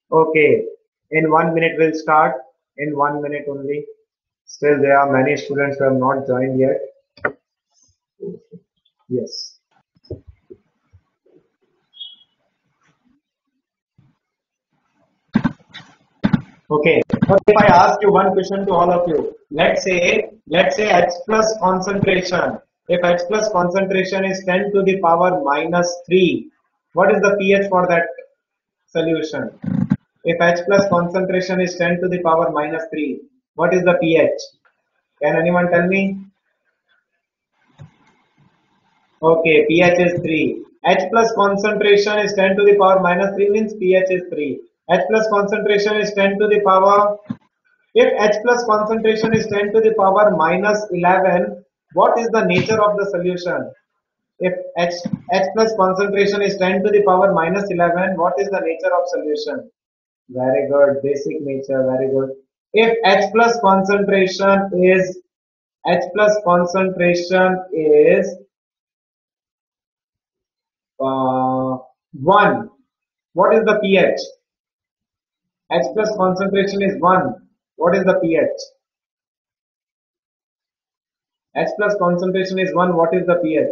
Okay, in 1 minute we'll start. In 1 minute only. Still, there are many students who have not joined yet. Yes. Okay. But if I ask you one question to all of you, let's say H plus concentration. If H plus concentration is 10 to the power minus 3, what is the pH for that solution? If H plus concentration is 10 to the power minus 3, what is the pH? Can anyone tell me? Okay, pH is 3. H plus concentration is 10 to the power minus 3 means pH is 3. H plus concentration is 10 to the power. If H plus concentration is 10 to the power minus 11, what is the nature of the solution? If H plus concentration is 10 to the power minus 11, what is the nature of solution? Very good, basic nature, very good. If H plus concentration is 1. What is the pH? H plus concentration is 1. What is the pH? H plus concentration is 1. What is the pH?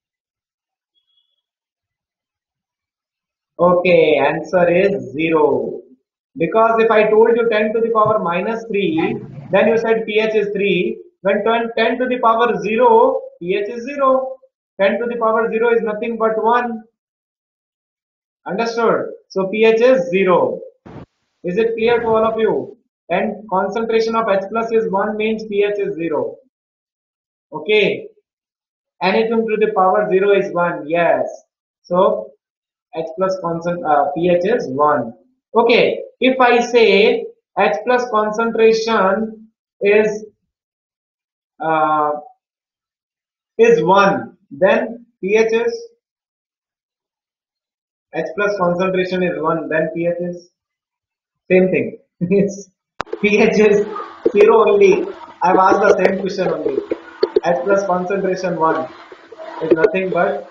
Okay, answer is 0. Because if I told you 10 to the power minus 3, then you said pH is 3. When 10 to the power 0, pH is 0. 10 to the power 0 is nothing but 1. Understood? So pH is 0. Is it clear to all of you? And concentration of H plus is 1 means pH is 0. Okay. Anything to the power 0 is 1. Yes. So H plus pH is 1. Okay. If I say H plus concentration is uh, is 1, then pH is H plus concentration is 1, then pH is same thing. It's pH is 0 only. I've asked the same question only. H plus concentration 1 is nothing but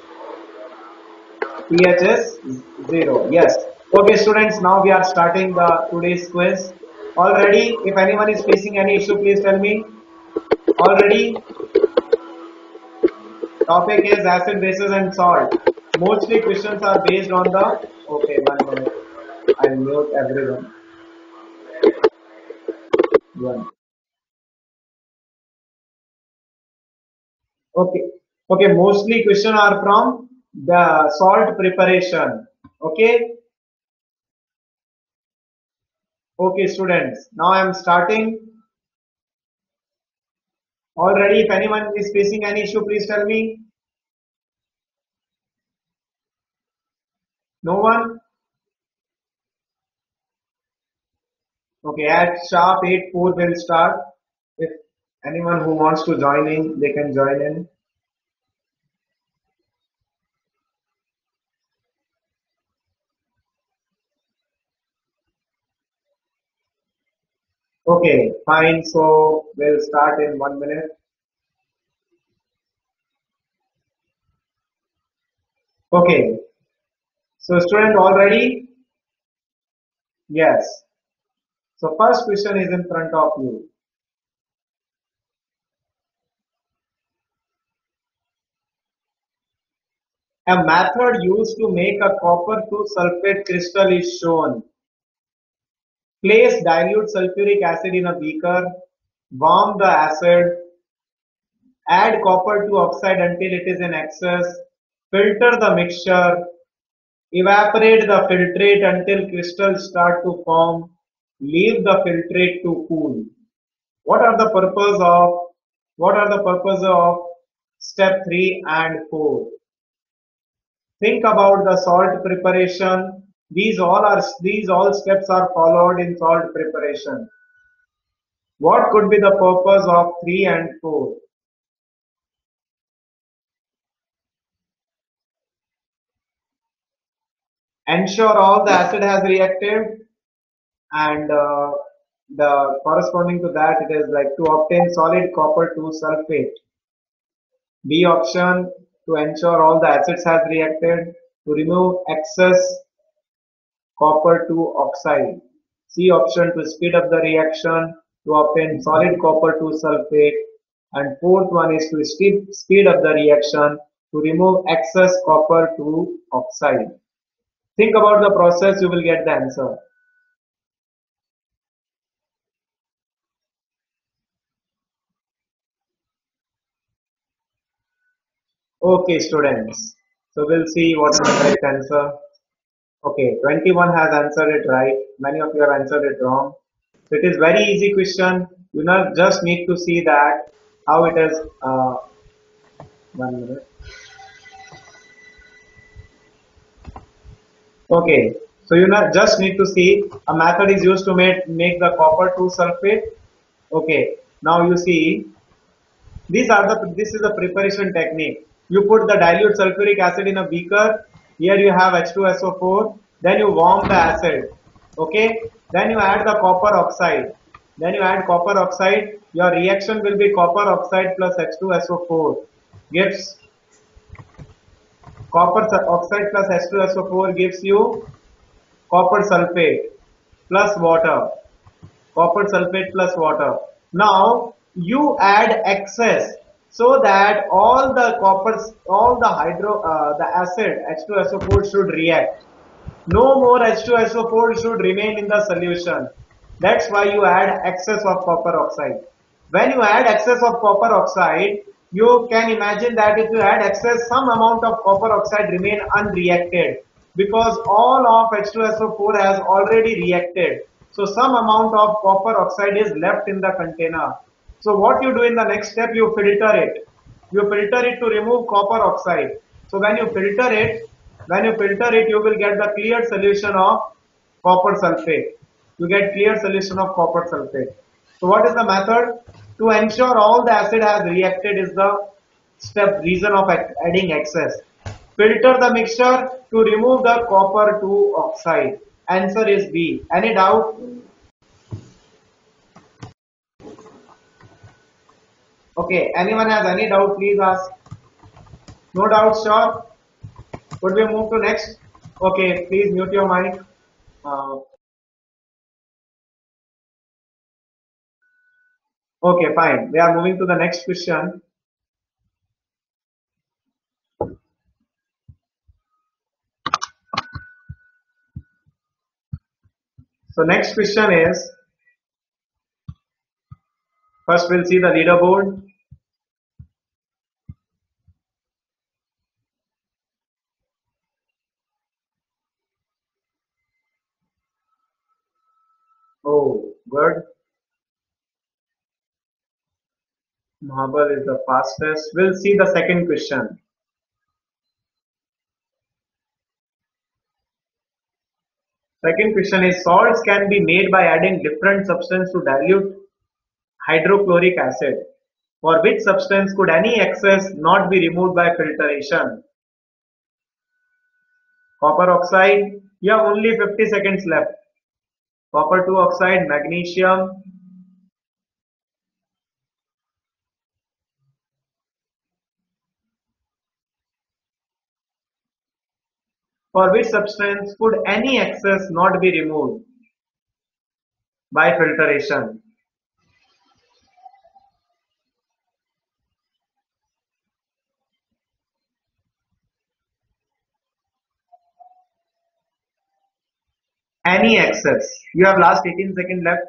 pH is 0. Yes. Okay, students, now we are starting the today's quiz. Already, if anyone is facing any issue, please tell me. Already, topic is acid, bases, and salt. Mostly questions are based on the. Okay, 1 minute. I'll mute everyone. One. Okay. Okay, mostly questions are from the salt preparation. Okay. Okay, students. Now I am starting. Already, if anyone is facing any issue, please tell me. No one? Okay, at sharp 8:04 will start. If anyone who wants to join in, they can join in. Okay, fine. So we'll start in 1 minute. Okay, so student all ready? Yes. So first question is in front of you. A method used to make a copper 2 sulfate crystal is shown. Place dilute sulfuric acid in a beaker, warm the acid, add copper 2 oxide until it is in excess, filter the mixture, evaporate the filtrate until crystals start to form, leave the filtrate to cool. What are the purpose of step 3 and 4? Think about the salt preparation. These all steps are followed in salt preparation. What could be the purpose of 3 and 4? Ensure all the acid has reacted, and the corresponding to that it is like to obtain solid copper 2 sulfate. B option, to ensure all the acids has reacted, to remove excess copper 2 oxide. C option to speed up the reaction to obtain solid copper 2 sulfate. And fourth one is to speed up the reaction to remove excess copper 2 oxide. Think about the process, you will get the answer. Okay, students. So we'll see what is the correct answer. Okay, 21 has answered it right. Many of you have answered it wrong. So it is very easy question. You not just need to see that how it is. 1 minute. Okay, so you not just need to see a method is used to make the copper 2 sulfate. Okay, now you see this is the preparation technique. You put the dilute sulfuric acid in a beaker. Here you have H2SO4. Then you warm the acid. Okay. Then you add the copper oxide. Then you add copper oxide. Your reaction will be copper oxide plus H2SO4 gives copper oxide plus H2SO4 gives you copper sulfate plus water. Copper sulfate plus water. Now you add excess so that all the the acid H2SO4 should react. No more H2SO4 should remain in the solution. That's why you add excess of copper oxide. When you add excess of copper oxide, you can imagine that if you add excess, some amount of copper oxide remain unreacted because all of H2SO4 has already reacted. So some amount of copper oxide is left in the container. So what you do in the next step, you filter it. You filter it to remove copper oxide. So when you filter it, you will get the clear solution of copper sulfate. You get clear solution of copper sulfate. So what is the method? To ensure all the acid has reacted is the reason of adding excess. Filter the mixture to remove the copper 2 oxide. Answer is B. Any doubt? Okay, anyone has any doubt, please ask. No doubt, sure. Could we move to next? Okay, please mute your mic. Okay, fine. We are moving to the next question. So next question is, first we'll see the leaderboard. Oh, good. Mahabal is the fastest. We'll see the second question. Second question is, salts can be made by adding different substance to dilute hydrochloric acid. For which substance could any excess not be removed by filtration? Copper oxide. You have only 50 seconds left. Copper 2 oxide, magnesium. For which substance could any excess not be removed by filtration? Any excess. You have last 18 seconds left.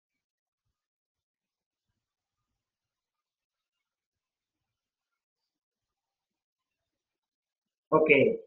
Okay.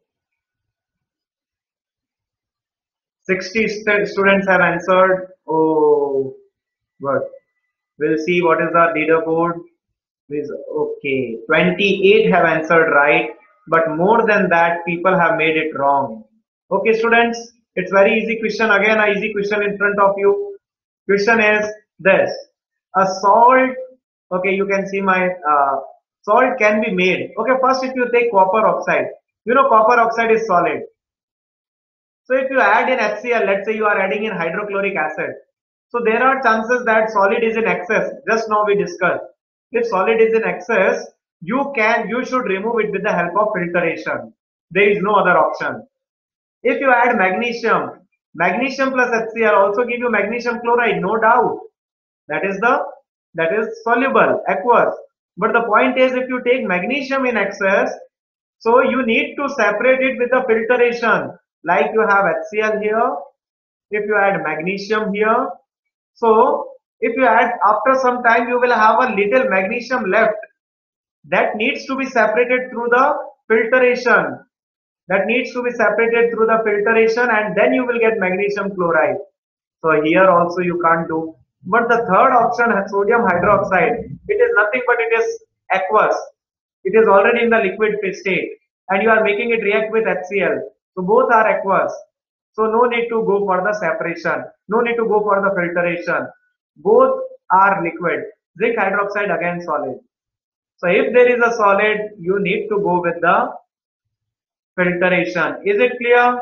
60 students have answered. Oh, good. We'll see what is the leaderboard. Okay. 28 have answered right, but more than that, people have made it wrong. Okay, students. It's very easy question. Again, a easy question in front of you. Question is this. A salt, okay, you can see my salt can be made. Okay, first if you take copper oxide, you know copper oxide is solid. So if you add in HCl, let's say you are adding in hydrochloric acid. So there are chances that solid is in excess. Just now we discussed. If solid is in excess, you should remove it with the help of filtration. There is no other option. If you add magnesium, Magnesium plus HCl also give you magnesium chloride, no doubt. That is the that is soluble, aqueous. But the point is, if you take magnesium in excess, so you need to separate it with the filtration. Like you have HCl here, if you add magnesium here, so if you add after some time, you will have a little magnesium left that needs to be separated through the filtration. That needs to be separated through the filtration, and then you will get magnesium chloride. So here also you can't do. But the third option, sodium hydroxide, it is nothing but it is aqueous. It is already in the liquid state and you are making it react with HCl. So both are aqueous. So no need to go for the separation. No need to go for the filtration. Both are liquid. Zinc hydroxide again solid. So if there is a solid, you need to go with the filtration. Is it clear?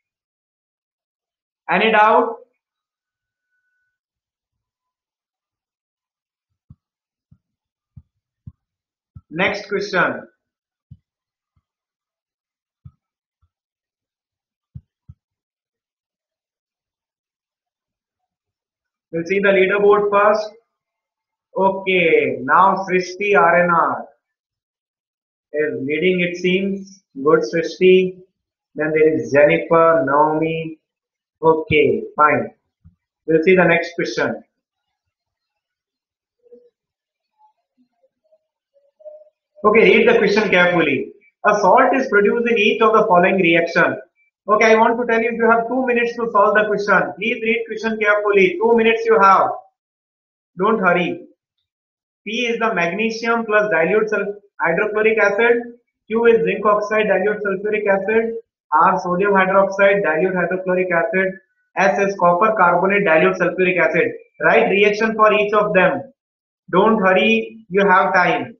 Any doubt? Next question. We'll see the leaderboard first. Okay, now Srishti RNR is leading, it seems. Good, Srishti. Then there is Jennifer, Naomi. Okay, fine. We'll see the next question. Okay, read the question carefully. A salt is produced in each of the following reaction. Okay, I want to tell you, you have 2 minutes to solve the question. Please read question carefully. 2 minutes you have. Don't hurry. P is the magnesium plus dilute hydrochloric acid. Q is zinc oxide dilute sulfuric acid. R sodium hydroxide dilute hydrochloric acid. S is copper carbonate dilute sulfuric acid. Write reaction for each of them. Don't hurry, you have time.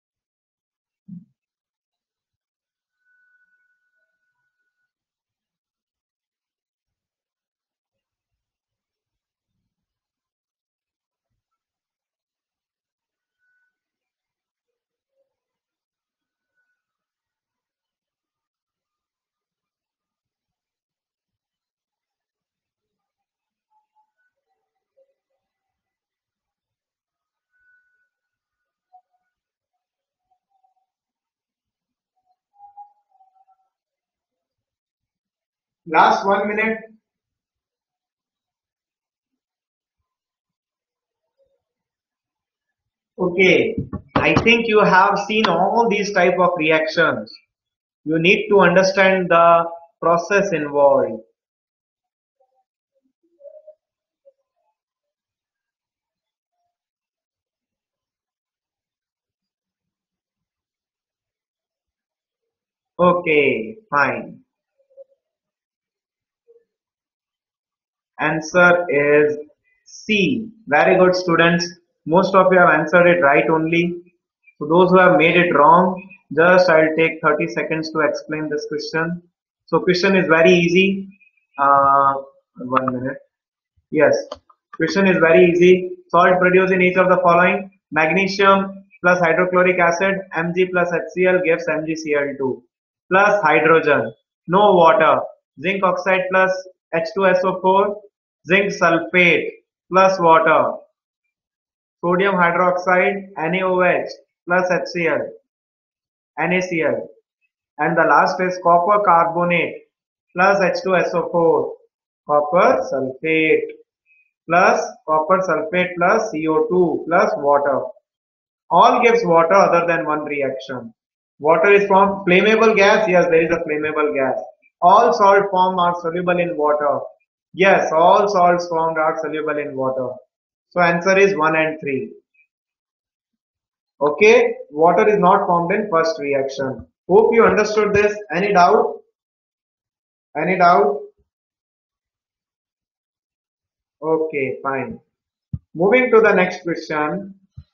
Last 1 minute. Okay, I think you have seen all these type of reactions. You need to understand the process involved. Okay, fine. Answer is C. Very good, students. Most of you have answered it right only. So those who have made it wrong, just I'll take 30 seconds to explain this question. So question is very easy. 1 minute. Yes, question is very easy. Salt produced in each of the following: magnesium plus hydrochloric acid, Mg plus HCl gives MgCl2 plus hydrogen, no water, zinc oxide plus H2SO4, zinc sulfate plus water, sodium hydroxide NaOH plus HCl, NaCl, and the last is copper carbonate plus H2SO4, copper sulfate plus copper sulfate plus CO2 plus water. All gives water other than one reaction. Water is from flammable gas. Yes, there is a flammable gas. All salt forms are soluble in water. Yes, all salts formed are soluble in water. So answer is 1 and 3. Okay, water is not formed in first reaction. Hope you understood this. Any doubt? Any doubt? Okay, fine. Moving to the next question.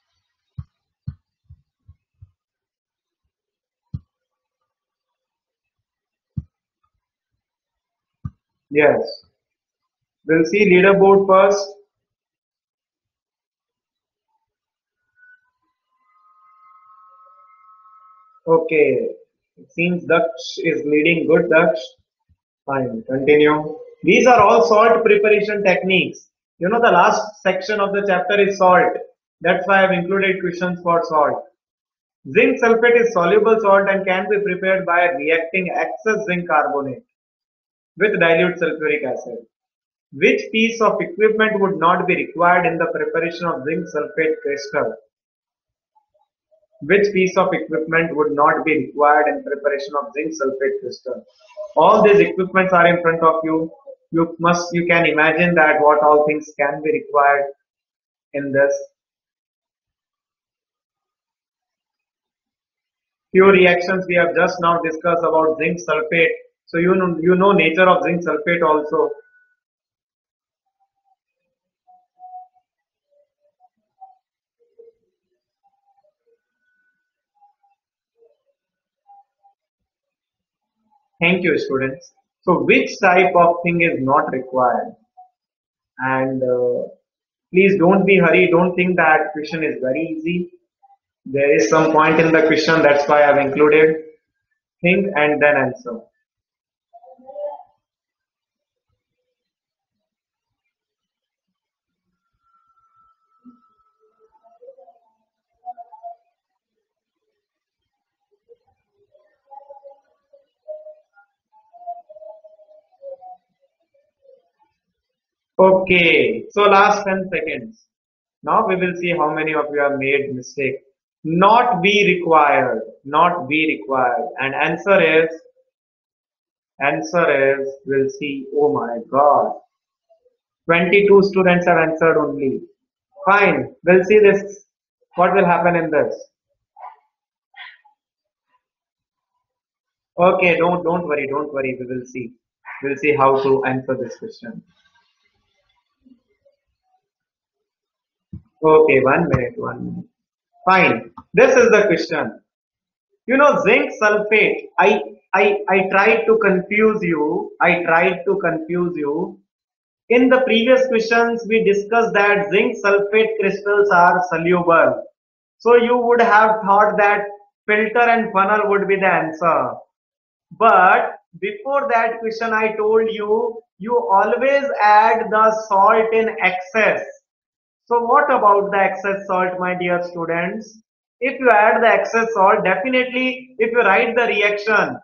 Yes. We'll see leaderboard first. Okay. It seems Daksh is leading. Good, Daksh. Fine. Continue. These are all salt preparation techniques. You know, the last section of the chapter is salt. That's why I've included questions for salt. Zinc sulfate is soluble salt and can be prepared by reacting excess zinc carbonate with dilute sulfuric acid. Which piece of equipment would not be required in the preparation of zinc sulfate crystal? Which piece of equipment would not be required in preparation of zinc sulfate crystal? All these equipments are in front of you. You can imagine that what all things can be required in this. Few reactions we have just now discussed about zinc sulfate. So you know nature of zinc sulfate also. Thank you, students. So which type of thing is not required? And please don't be hurry. Don't think that question is very easy. There is some point in the question. That's why I've included. Think and then answer. Okay, so last 10 seconds. Now we will see how many of you have made mistake. Not be required, not be required. And answer is, we'll see, oh my God. 22 students have answered only. Fine, we'll see this. What will happen in this? Okay, don't worry, don't worry. We will see. We'll see how to answer this question. Okay, 1 minute, 1 minute. Fine. This is the question. You know, zinc sulfate. I tried to confuse you. I tried to confuse you. In the previous questions, we discussed that zinc sulfate crystals are soluble. So you would have thought that filter and funnel would be the answer. But before that question, I told you, you always add the salt in excess. So what about the excess salt, my dear students? If you add the excess salt, definitely if you write the reaction,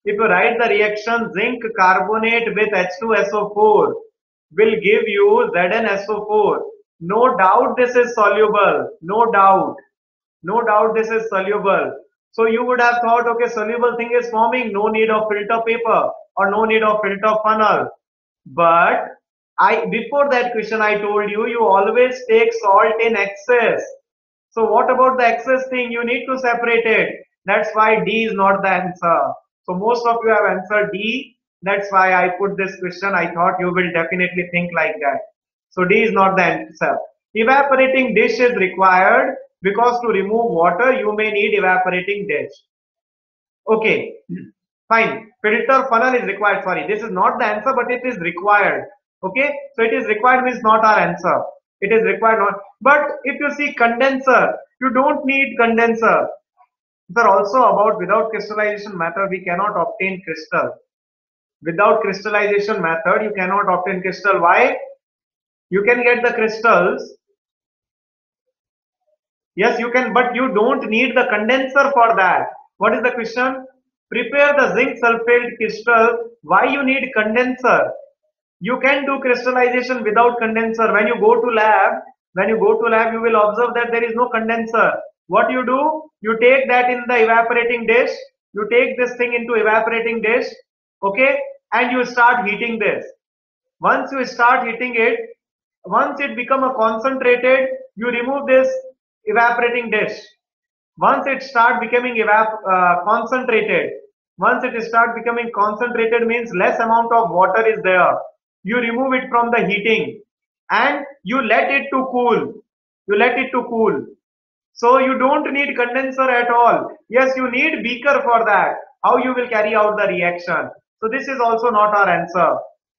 zinc carbonate with H2SO4 will give you ZnSO4. No doubt this is soluble. No doubt. No doubt this is soluble. So you would have thought, okay, soluble thing is forming, no need of filter paper or no need of filter funnel. But before that question I told you, you always take salt in excess. So what about the excess thing? You need to separate it. That's why D is not the answer. So most of you have answered D. That's why I put this question. I thought you will definitely think like that. So D is not the answer. Evaporating dish is required because to remove water you may need evaporating dish. Okay, fine. Filter funnel is required. Sorry, this is not the answer, but it is required. Okay, so it is required means not our answer. It is required not. But if you see condenser, you don't need condenser. Sir, also about without crystallization method, we cannot obtain crystal. Without crystallization method, you cannot obtain crystal. Why? You can get the crystals. Yes, you can, but you don't need the condenser for that. What is the question? Prepare the zinc sulfate crystal. Why you need condenser? You can do crystallization without condenser. When you go to lab, you will observe that there is no condenser. What you do? You take that in the evaporating dish. You take this thing into evaporating dish, okay, and you start heating this. Once you start heating it, once it become a concentrated, you remove this evaporating dish. Once it start becoming concentrated, once it start becoming concentrated means less amount of water is there. You remove it from the heating and you let it to cool. You let it to cool. So you don't need condenser at all. Yes, you need beaker for that. How you will carry out the reaction. So this is also not our answer.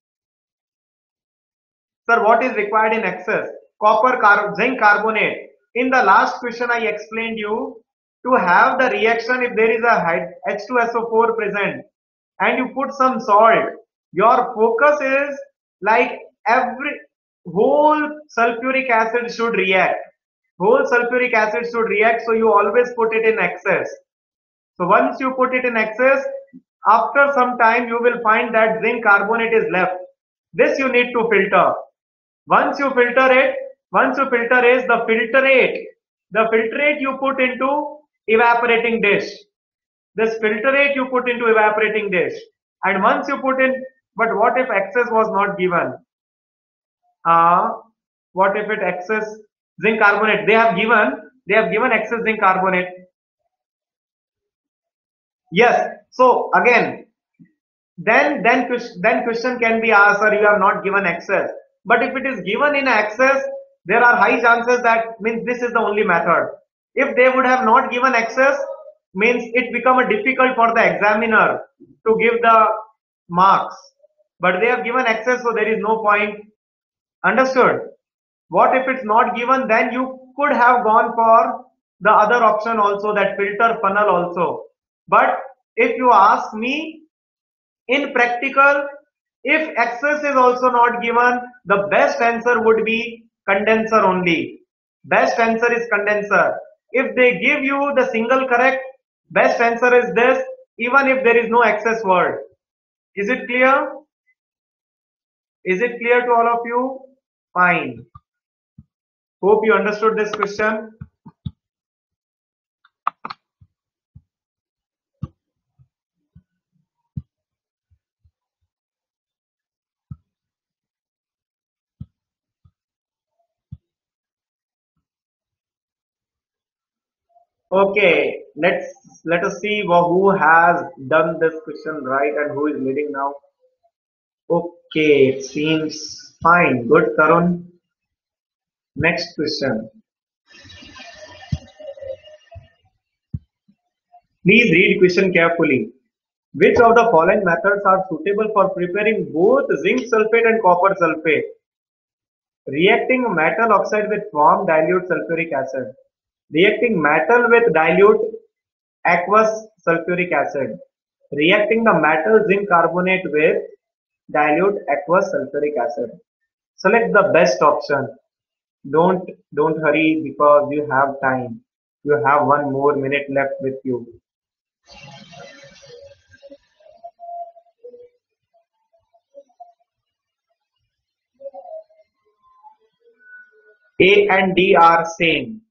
Sir, what is required in excess? Zinc carbonate. In the last question I explained you, to have the reaction if there is a H2SO4 present and you put some salt, your focus is Like every whole sulfuric acid should react. Whole sulfuric acid should react, so you always put it in excess. So once you put it in excess, after some time you will find that zinc carbonate is left. This you need to filter. Once you filter it, once you filter is the filtrate you put into evaporating dish. This filtrate you put into evaporating dish. And once you put in, but what if excess was not given? Uh, what if it excess zinc carbonate? They have given excess zinc carbonate. Yes. So again, then question can be asked, or you have not given excess. But if it is given in excess, there are high chances that means this is the only method. If they would have not given excess, means it become a difficult for the examiner to give the marks. But they have given excess, so there is no point. Understood? What if it's not given? Then you could have gone for the other option also, that filter funnel also. But if you ask me, in practical, if excess is also not given, the best answer would be condenser only. Best answer is condenser. If they give you the single correct, best answer is this, even if there is no excess word. Is it clear? Is it clear to all of you? Fine. Hope you understood this question. Okay, let us see who has done this question right and who is leading now. Okay, it seems fine. Good, Tarun. Next question. Please read question carefully. Which of the following methods are suitable for preparing both zinc sulfate and copper sulfate? Reacting metal oxide with warm dilute sulfuric acid. Reacting metal with dilute aqueous sulfuric acid. Reacting the metal zinc carbonate with dilute aqueous sulfuric acid. Select the best option. Don't hurry because you have time. You have 1 more minute left with you. A and D are same.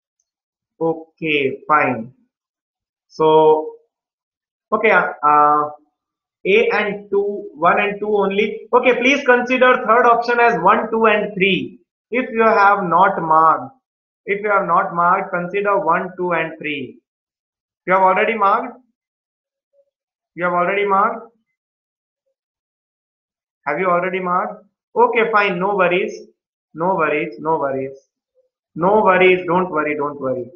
Okay, fine. So, okay, A and 2, 1 and 2 only. Okay, please consider third option as 1, 2 and 3. If you have not marked, consider 1, 2 and 3. You have already marked? You have already marked? Have you already marked? Okay, fine, no worries. No worries, no worries. No worries, don't worry, don't worry.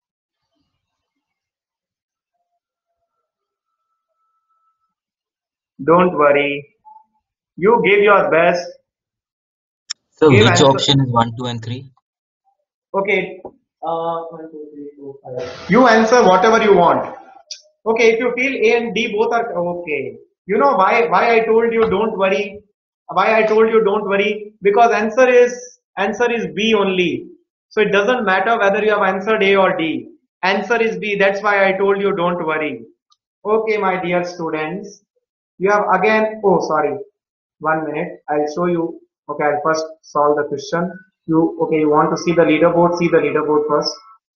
Don't worry. You give your best. So Give which answer. option is 1, 2, and 3? Okay. 1, 2, 3, 4, 5. You answer whatever you want. Okay, if you feel A and D both are okay. You know why I told you don't worry? Why I told you don't worry? Because answer is B only. So it doesn't matter whether you have answered A or D. Answer is B. That's why I told you don't worry. Okay, my dear students. You have again, oh sorry, 1 minute. I'll show you. Okay, I'll first solve the question. Okay, you want to see the leaderboard? See the leaderboard first.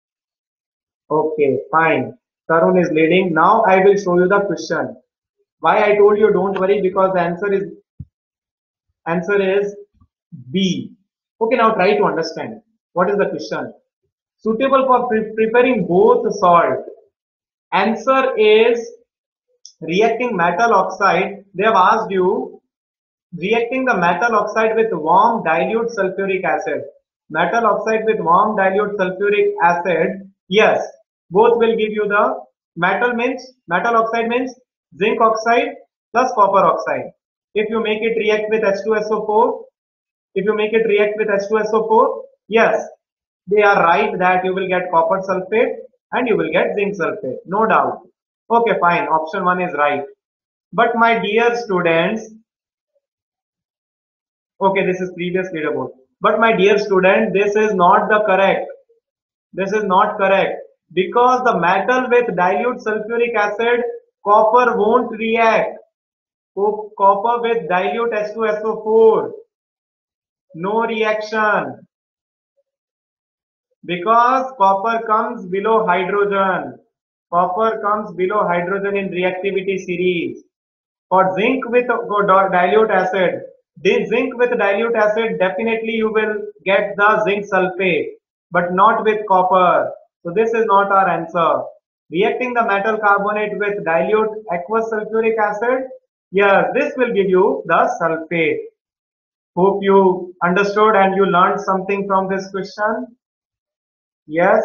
Okay, fine. Tarun is leading. Now I will show you the question. Why I told you don't worry, because the answer is B. Okay, now try to understand. What is the question? Suitable for preparing both salt. Answer is reacting metal oxide. They have asked you reacting the metal oxide with warm dilute sulfuric acid. Metal oxide with warm dilute sulfuric acid. Yes, both will give you the metal oxide means zinc oxide plus copper oxide. If you make it react with H2SO4, if you make it react with H2SO4, yes, they are right that you will get copper sulfate and you will get zinc sulfate. No doubt. Okay, fine. Option 1 is right. But my dear students, Okay, this is previous leaderboard. But my dear student, this is not the correct. This is not correct because the metal with dilute sulfuric acid, copper won't react. Copper with dilute H2SO4, no reaction because copper comes below hydrogen. Copper comes below hydrogen in reactivity series. For zinc with dilute acid, this zinc with dilute acid, definitely you will get the zinc sulfate, but not with copper. So this is not our answer. Reacting the metal carbonate with dilute aqueous sulfuric acid, yes, this will give you the sulfate. Hope you understood and you learned something from this question. Yes.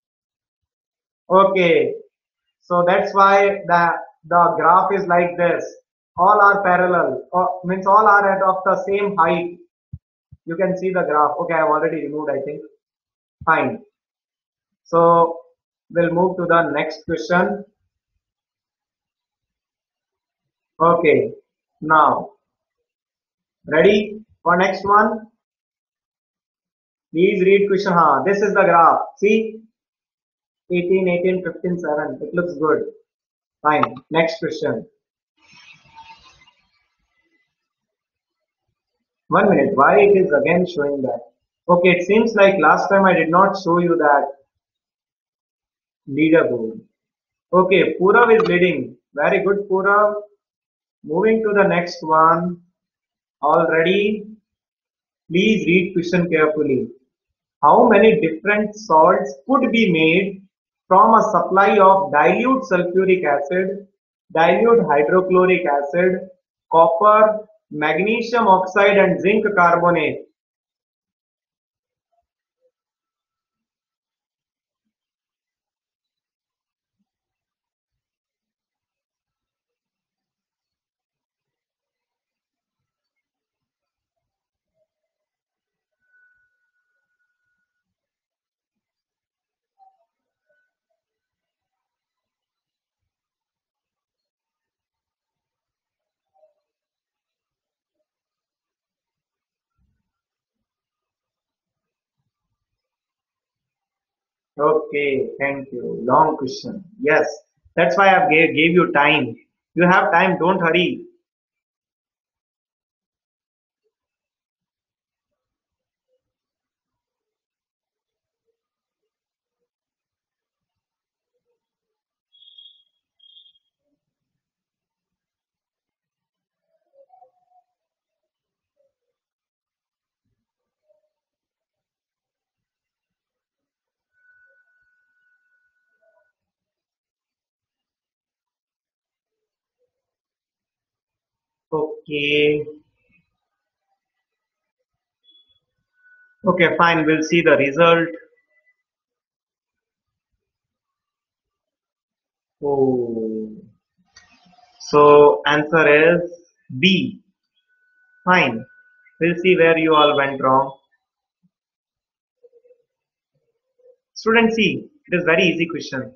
Okay. So that's why the graph is like this. All are parallel, means all are at of the same height. You can see the graph. Okay, I've already removed, I think. Fine. So we'll move to the next question. Okay. Now, ready for next one? Please read question. This is the graph. See, 18, 18, 15, 7. It looks good. Fine. Next question. 1 minute. Why it is again showing that? Okay, it seems like last time I did not show you that leaderboard. Okay, Purav is leading. Very good, Purav. Moving to the next one. All ready? Please read question carefully. How many different salts could be made from a supply of dilute sulfuric acid, dilute hydrochloric acid, copper, magnesium oxide and zinc carbonate? Okay, thank you. Long question. Yes, that's why I gave you time. You have time, don't hurry. Okay. Okay, fine. We'll see the result. Oh, so answer is B. Fine. We'll see where you all went wrong. Student C, it is very easy question.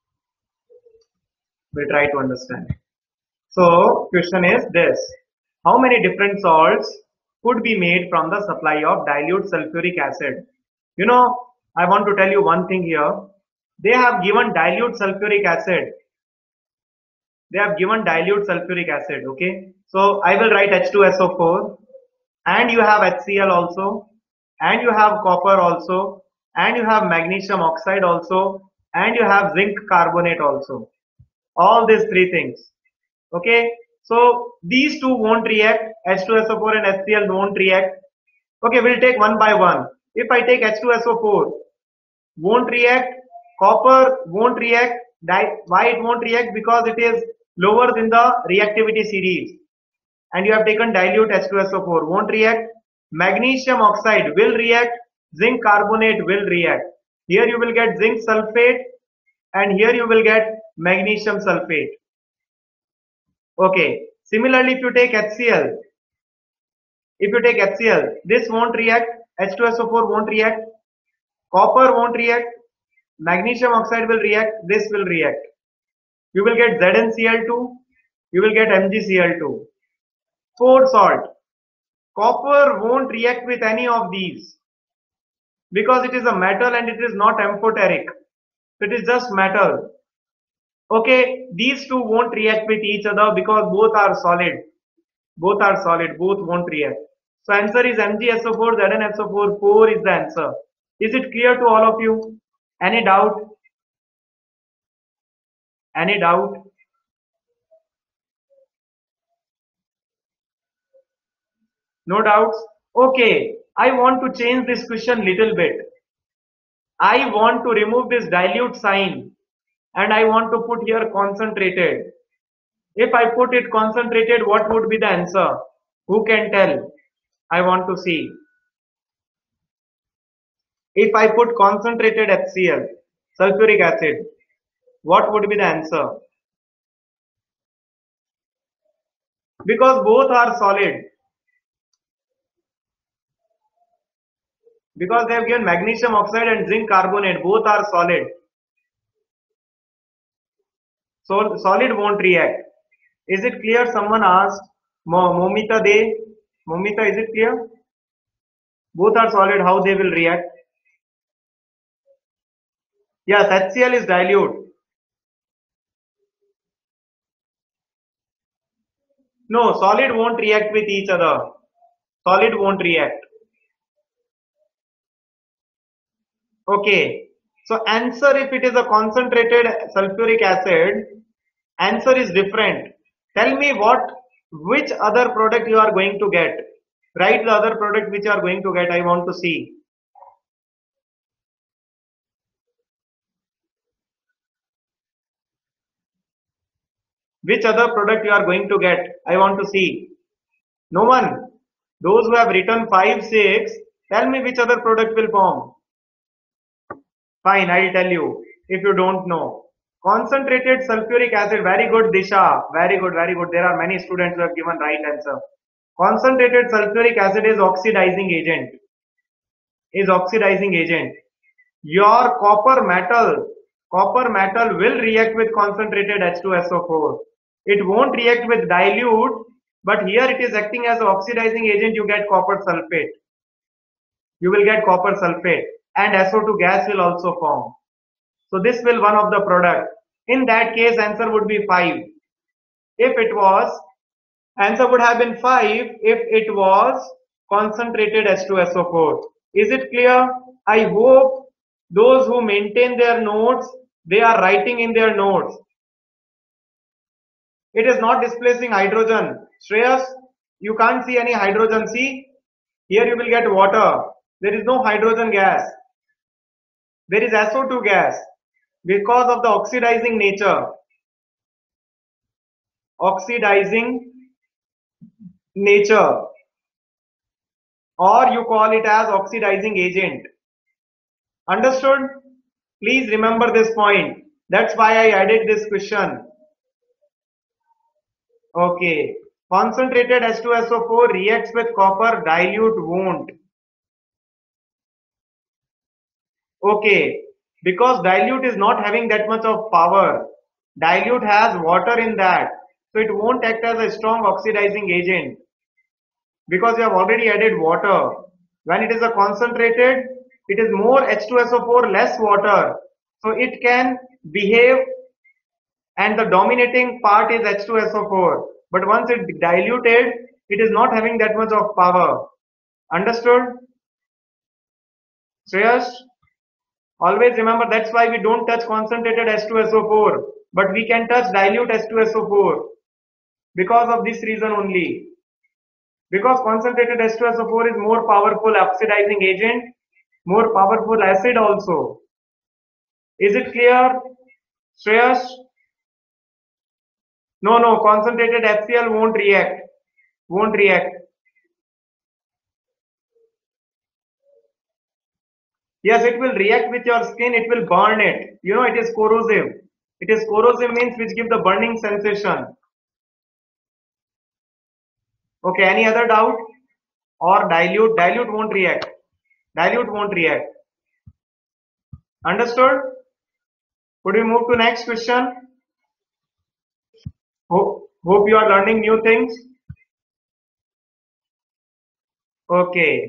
We'll try to understand. So, question is this. How many different salts could be made from the supply of dilute sulfuric acid? You know, I want to tell you one thing here. They have given dilute sulfuric acid. They have given dilute sulfuric acid, okay? So, I will write H2SO4 and you have HCl also and you have copper also and you have magnesium oxide also and you have zinc carbonate also. All these three things. Okay, so these two won't react. H2SO4 and HCl won't react. Okay, we'll take one by one. If I take H2SO4, won't react. Copper won't react. Why it won't react? Because it is lower than the reactivity series. And you have taken dilute H2SO4, won't react. Magnesium oxide will react. Zinc carbonate will react. Here you will get zinc sulfate and here you will get magnesium sulfate. Okay. Similarly, if you take HCl, this won't react. H2SO4 won't react. Copper won't react. Magnesium oxide will react. This will react. You will get ZnCl2. You will get MgCl2. 4 salt. Copper won't react with any of these because it is a metal and it is not amphoteric. It is just metal. Okay, these two won't react with each other because both are solid. Both are solid, both won't react. So answer is MgSO4, ZnSO4, 4 is the answer. Is it clear to all of you? Any doubt? Any doubt? No doubts? Okay, I want to change this question little bit. I want to remove this dilute sign and I want to put here concentrated. If I put it concentrated, what would be the answer? Who can tell? I want to see. If I put concentrated HCl, sulfuric acid, what would be the answer? Because both are solid. Because they have given magnesium oxide and zinc carbonate, both are solid. So solid won't react. Is it clear? Someone asked. Momita De. Momita, is it clear? Both are solid, how they will react? Yes, HCl is dilute. No, solid won't react with each other. Solid won't react. Okay. So answer, if it is a concentrated sulfuric acid, answer is different. Tell me which other product you are going to get. Write the other product which you are going to get. I want to see. Which other product you are going to get? I want to see. No one. Those who have written 5, 6, tell me which other product will form. Fine, I'll tell you if you don't know. Concentrated sulfuric acid, very good Disha, very good, very good. There are many students who have given right answer. Concentrated sulfuric acid is oxidizing agent. Is oxidizing agent. Your copper metal will react with concentrated H2SO4. It won't react with dilute, but here it is acting as an oxidizing agent. You get copper sulfate. You will get copper sulfate, and SO2 gas will also form. So this will one of the product. In that case, answer would be 5. If it was, answer would have been 5 if it was concentrated H2SO4. Is it clear? I hope those who maintain their notes, they are writing in their notes. It is not displacing hydrogen. Shreyas, you can't see any hydrogen. See, here you will get water. There is no hydrogen gas. There is SO2 gas because of the oxidizing nature. Oxidizing nature, or you call it as oxidizing agent. Understood? Please remember this point. That's why I added this question. Okay. Concentrated H2SO4 reacts with copper, dilute won't. Okay. Because dilute is not having that much of power. Dilute has water in that. So it won't act as a strong oxidizing agent. Because you have already added water. When it is a concentrated, it is more H2SO4, less water. So it can behave, and the dominating part is H2SO4. But once it diluted, it is not having that much of power. Understood? Shreyas? Always remember, that's why we don't touch concentrated H2SO4. But we can touch dilute H2SO4. Because of this reason only. Because concentrated H2SO4 is more powerful oxidizing agent, more powerful acid also. Is it clear? Shreyas? No, concentrated HCl won't react. Won't react. Yes, it will react with your skin, it will burn it. You know, it is corrosive. It is corrosive means which give the burning sensation. Okay, any other doubt? Or dilute? Dilute won't react. Dilute won't react. Understood? Could we move to next question? Hope you are learning new things. Okay.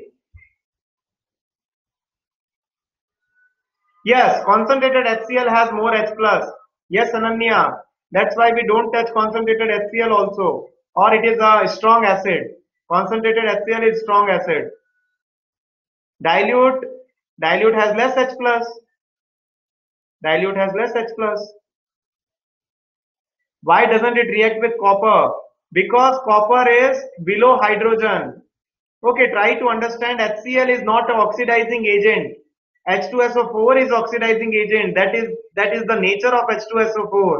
Yes, concentrated HCl has more H plus. Yes, Ananya. That's why we don't touch concentrated HCl also. Or it is a strong acid. Concentrated HCl is strong acid. Dilute, dilute has less H plus. Dilute has less H plus. Why doesn't it react with copper? Because copper is below hydrogen. Okay, try to understand HCl is not an oxidizing agent. H2SO4 is oxidizing agent. That is the nature of H2SO4.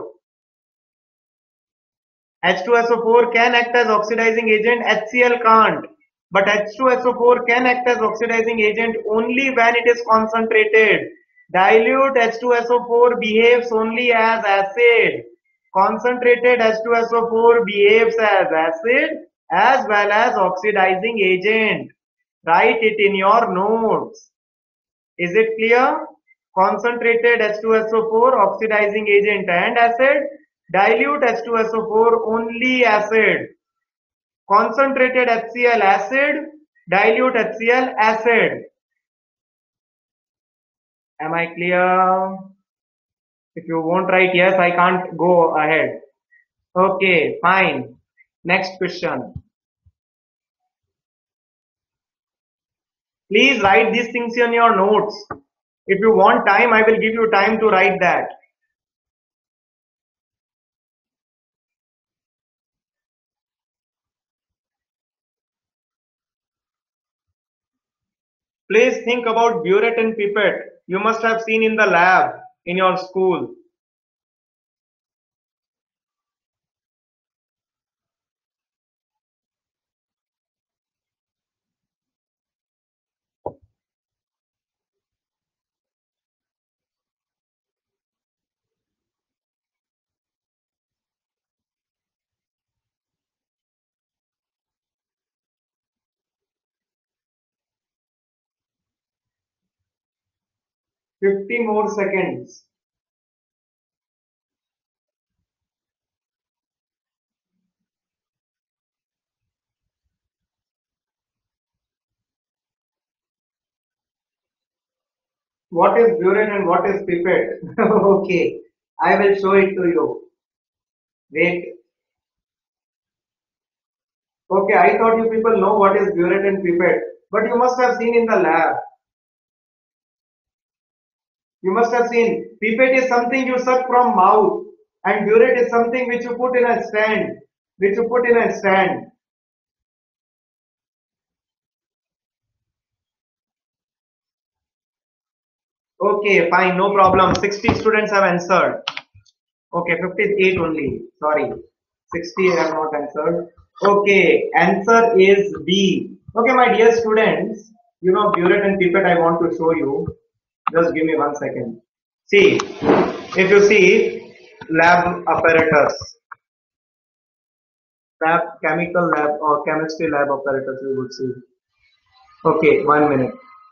H2SO4 can act as oxidizing agent, HCl can't. But H2SO4 can act as oxidizing agent only when it is concentrated. Dilute H2SO4 behaves only as acid. Concentrated H2SO4 behaves as acid as well as oxidizing agent. Write it in your notes. Is it clear? Concentrated H2SO4 oxidizing agent and acid. Dilute H2SO4 only acid. Concentrated HCl acid. Dilute HCl acid. Am I clear? If you won't write yes, I can't go ahead. Okay, fine. Next question. Please write these things in your notes. If you want time, I will give you time to write that. Please think about burette and pipette. You must have seen in the lab in your school. Fifty more seconds. What is burette and what is pipette? Okay, I will show it to you. Wait. Okay, I thought you people know what is burette and pipette, but you must have seen in the lab. You must have seen pipette is something you suck from mouth, and burette is something which you put in a stand. Which you put in a stand. Okay, fine, no problem. 60 students have answered. Okay, 58 only. Sorry. 60 have not answered. Okay, answer is B. Okay, my dear students, you know burette and pipette I want to show you. Just give me 1 second. See, if you see lab apparatus, lab chemical lab or chemistry lab apparatus, you would see. Okay, 1 minute.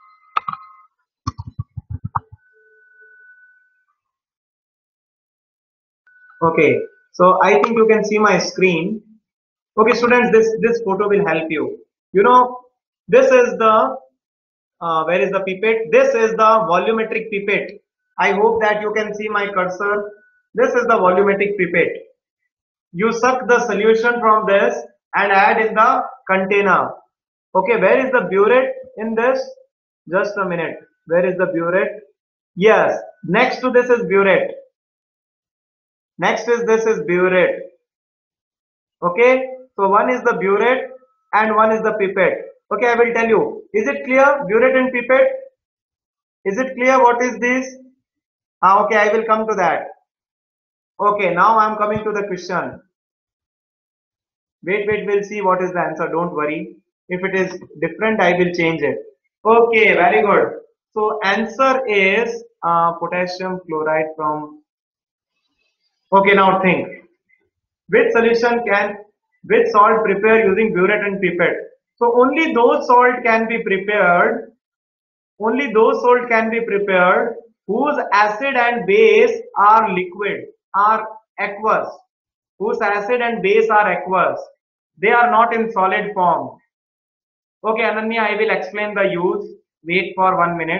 Okay, so I think you can see my screen. Okay, students, this photo will help you. You know, this is the where is the pipette? This is the volumetric pipette. I hope that you can see my cursor. This is the volumetric pipette. You suck the solution from this and add in the container. Okay, where is the burette in this? Just a minute. Where is the burette? Yes, next to this is burette. Next is this is burette. Okay, so one is the burette and one is the pipette. Okay, I will tell you. Is it clear? Burette and pipette? Is it clear what is this? Okay, I will come to that. Okay, now I am coming to the question. Wait, we'll see what is the answer. Don't worry. If it is different, I will change it. Okay, very good. So answer is potassium chloride from. Okay, now think. Which solution can, which salt prepare using burette and pipette? So only those salt can be prepared. Only those salt can be prepared whose acid and base are liquid, are aqueous. Whose acid and base are aqueous. They are not in solid form. Okay, Ananya, I will explain the use. Wait for 1 minute.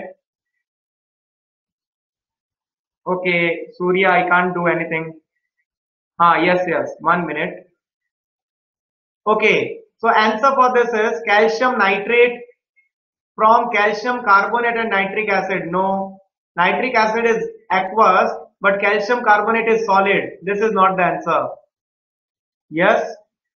Okay, Surya, I can't do anything. Yes, 1 minute. Okay, so answer for this is calcium nitrate from calcium carbonate and nitric acid. No, nitric acid is aqueous, but calcium carbonate is solid. This is not the answer. Yes.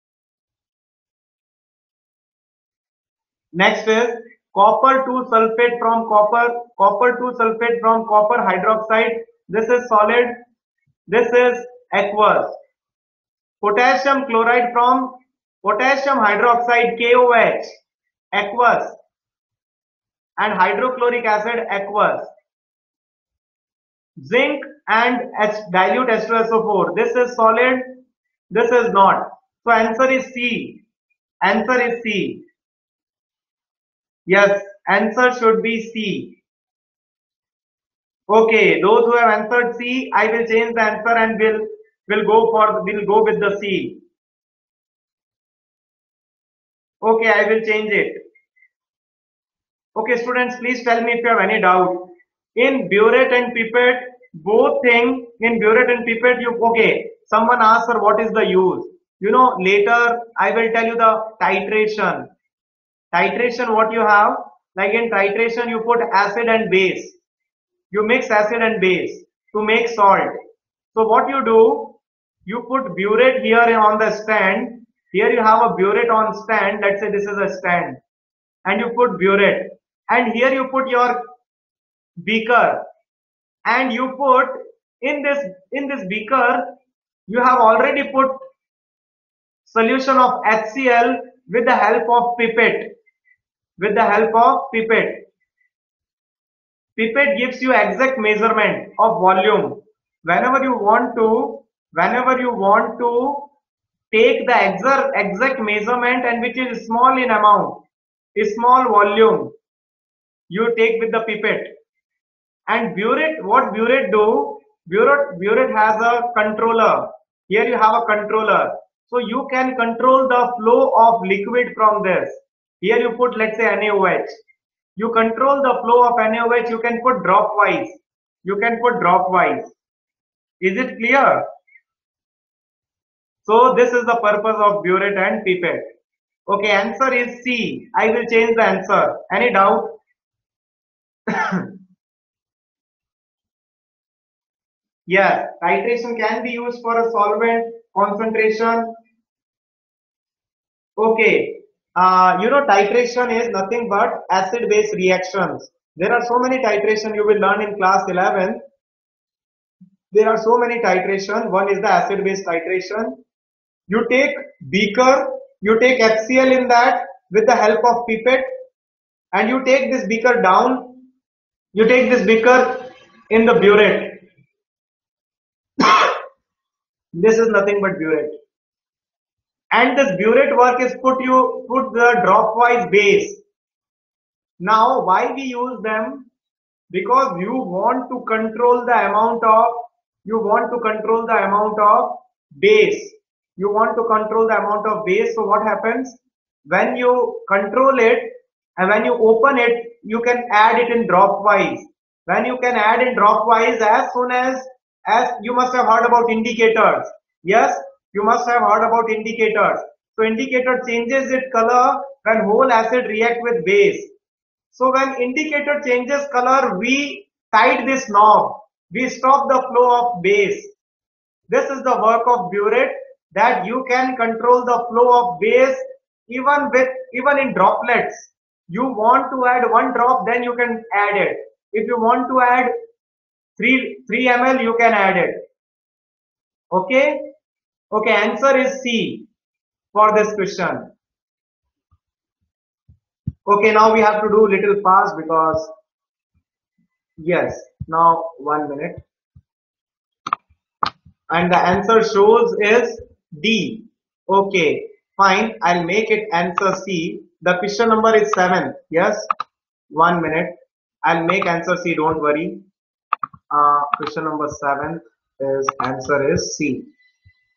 Next is copper 2 sulfate from copper 2 sulfate from copper hydroxide. This is solid. This is aqueous. Potassium chloride from potassium hydroxide KOH, aqueous, and hydrochloric acid, aqueous. Zinc and dilute H2SO4. This is solid. This is not. So answer is C. Answer is C. Yes, answer should be C. Okay, those who have answered C, I will change the answer and will go with the C. Okay, I will change it. Okay, students, please tell me if you have any doubt. In burette and pipette, both thing in burette and pipette, okay. Someone asked, sir, what is the use? You know, later I will tell you the titration. Titration, what you have? Like in titration, you put acid and base. You mix acid and base to make salt. So what you do, you put burette here on the stand. Here you have a burette on stand. Let's say this is a stand, and you put burette. And here you put your beaker, and you put in this beaker. You have already put solution of HCl with the help of pipette. With the help of pipette. Pipette gives you exact measurement of volume. Whenever you want to take the exact measurement and which is small in amount, a small volume, you take with the pipette. And burette, what burette do? Burette has a controller. Here you have a controller. So you can control the flow of liquid from this. Here you put, let's say, NaOH. You control the flow of NaOH. You can put drop wise. Is it clear? So this is the purpose of burette and pipette. Okay, answer is C. I will change the answer. Any doubt? Yes, titration can be used for a solvent concentration. Okay, titration is nothing but acid-base reactions. There are so many titration you will learn in class 11. There are so many titration. One is the acid-base titration. You take beaker, you take HCl in that with the help of pipette, and you take this beaker down. You take this beaker in the burette. This is nothing but burette. And this burette work is put the dropwise base. Now why we use them? Because you want to control the amount of base. You want to control the amount of base. So what happens when you control it and when you open it, you can add it in dropwise. When you can add in dropwise, as soon as you must have heard about indicators. Yes, you must have heard about indicators. So indicator changes its color when whole acid react with base. So when indicator changes color, we tight this knob. We stop the flow of base. This is the work of burette, that you can control the flow of base even in droplets. You want to add 1 drop, then you can add it. If you want to add 3 ml, you can add it. Okay? Okay, answer is C for this question. Okay, now we have to do little fast because yes, now 1 minute. And the answer shows is D. Okay, fine. I'll make it answer C. The question number is 7. Yes, 1 minute. I'll make answer C. Don't worry. Question number 7 is answer is C.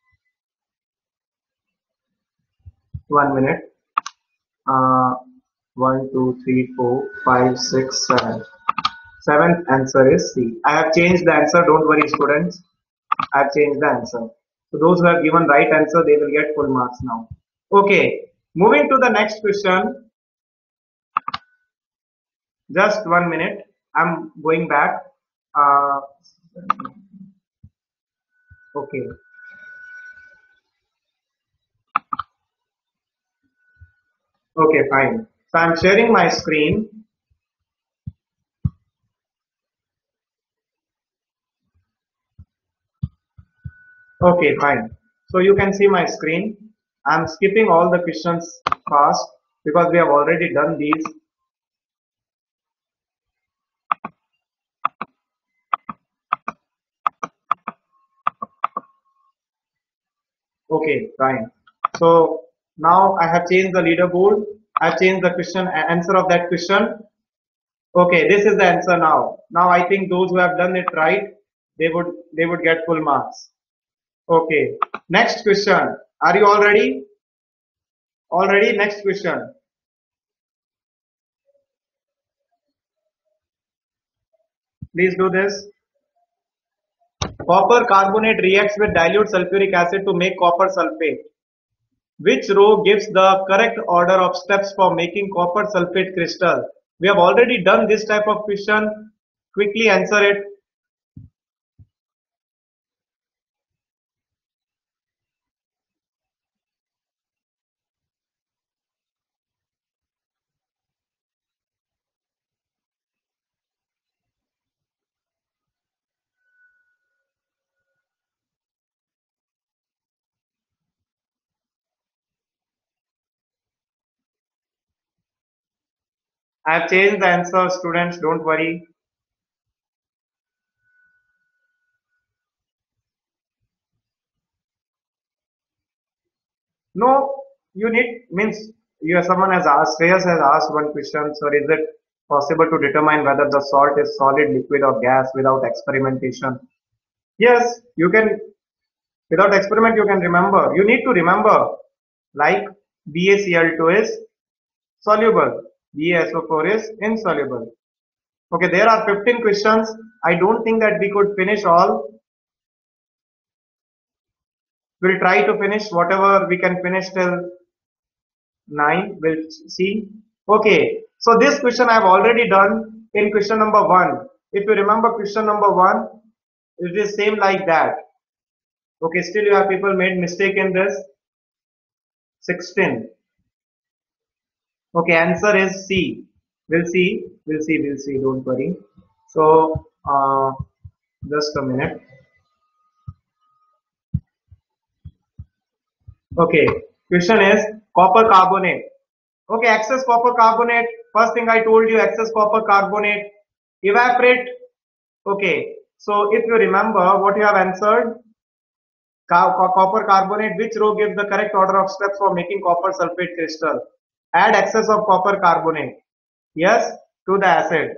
1 minute. 1, 2, 3, 4, 5, 6, 7. Seventh answer is C. I have changed the answer. Don't worry, students. I have changed the answer. So those who have given right answer, they will get full marks now. Okay. Moving to the next question. Just 1 minute. I'm going back. Uh, okay. Okay, fine. So I'm sharing my screen. Okay, fine. So you can see my screen. I'm skipping all the questions fast because we have already done these. Okay, fine. So now I have changed the leaderboard. I've changed the question answer of that question. Okay, this is the answer now. Now I think those who have done it right, they would get full marks. Okay. Next question. Are you all ready? All ready? Next question. Please do this. Copper carbonate reacts with dilute sulfuric acid to make copper sulfate. Which row gives the correct order of steps for making copper sulfate crystal? We have already done this type of question. Quickly answer it. I have changed the answer, students. Don't worry. No, you need means you someone has asked. Shreyas has asked one question. So is it possible to determine whether the salt is solid, liquid, or gas without experimentation? Yes, you can. Without experiment, you can remember. You need to remember, like BaCl2 is soluble, BaSO4 is insoluble. Okay, there are 15 questions. I don't think that we could finish all. We'll try to finish whatever we can finish till 9. We'll see. Okay, so this question I've already done in question number 1. If you remember question number 1, it is same like that. Okay, still you have people made mistake in this. 16. Okay, answer is C. We'll see. We'll see. We'll see. Don't worry. So, just a minute. Okay, question is copper carbonate. Okay, excess copper carbonate. First thing I told you, excess copper carbonate evaporate. Okay, so if you remember what you have answered, copper carbonate, which row gives the correct order of steps for making copper sulfate crystal? Add excess of copper carbonate. Yes, to the acid.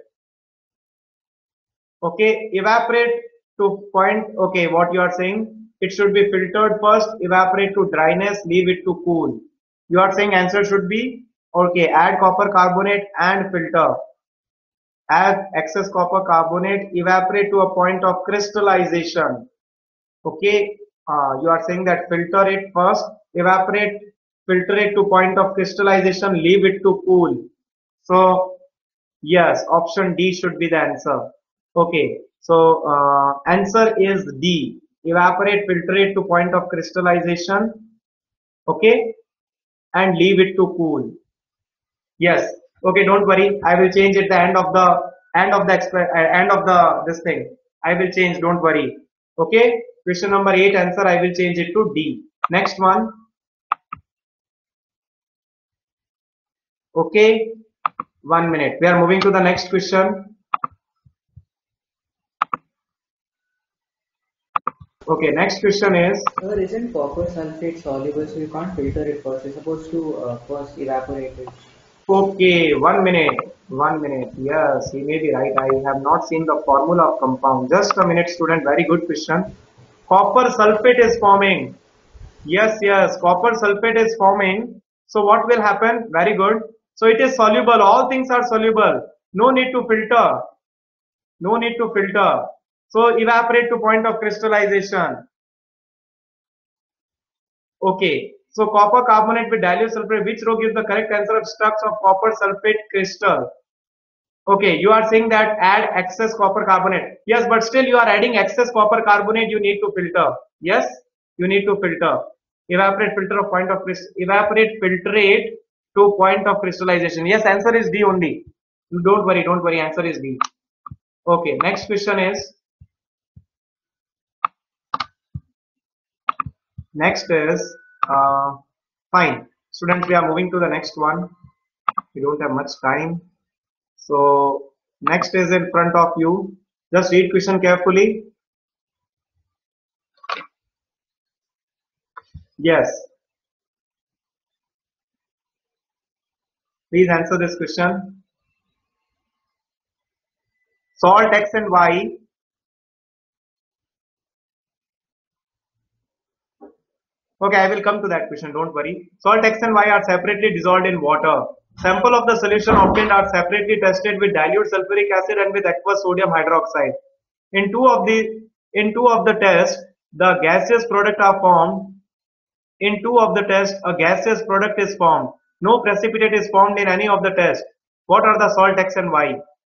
Okay, evaporate to point. Okay, what you are saying? It should be filtered first, evaporate to dryness, leave it to cool. You are saying answer should be okay. Add copper carbonate and filter. Add excess copper carbonate, evaporate to a point of crystallization. Okay, you are saying that filter it first, evaporate, filter it to point of crystallization, leave it to cool. So yes, option D should be the answer. Okay, so answer is D. Evaporate, filter it to point of crystallization. Okay, and leave it to cool. Yes. Okay, don't worry. I will change it the end of the this thing. I will change. Don't worry. Okay. Question number 8 answer. I will change it to D. Next one. Okay. 1 minute. We are moving to the next question. Okay. Next question is. Sir, isn't copper sulfate soluble, so you can't filter it first? You're supposed to first evaporate it. Okay. 1 minute. 1 minute. Yes, he may be right. I have not seen the formula of compound. Just a minute, student. Very good question. Copper sulfate is forming. Yes, yes, copper sulfate is forming. So what will happen? Very good. So it is soluble. All things are soluble. No need to filter. No need to filter. So evaporate to point of crystallization. Okay. So copper carbonate with dilute sulfate. Which row gives the correct answer of structs of copper sulfate crystal? Okay, you are saying that add excess copper carbonate. Yes, but still you are adding excess copper carbonate. You need to filter. Yes, you need to filter. Evaporate filter of point of evaporate filtrate to point of crystallization. Yes, answer is D only. Don't worry, don't worry. Answer is D. Okay, next question is next is fine. Students, we are moving to the next one. We don't have much time. So next is in front of you. Just read question carefully. Yes. Please answer this question. Salt X and Y. Okay, I will come to that question. Don't worry. Salt X and Y are separately dissolved in water. Sample of the solution obtained are separately tested with dilute sulfuric acid and with aqueous sodium hydroxide. In two of the tests, the gaseous product are formed. In two of the tests, a gaseous product is formed. No precipitate is formed in any of the tests. What are the salt X and Y?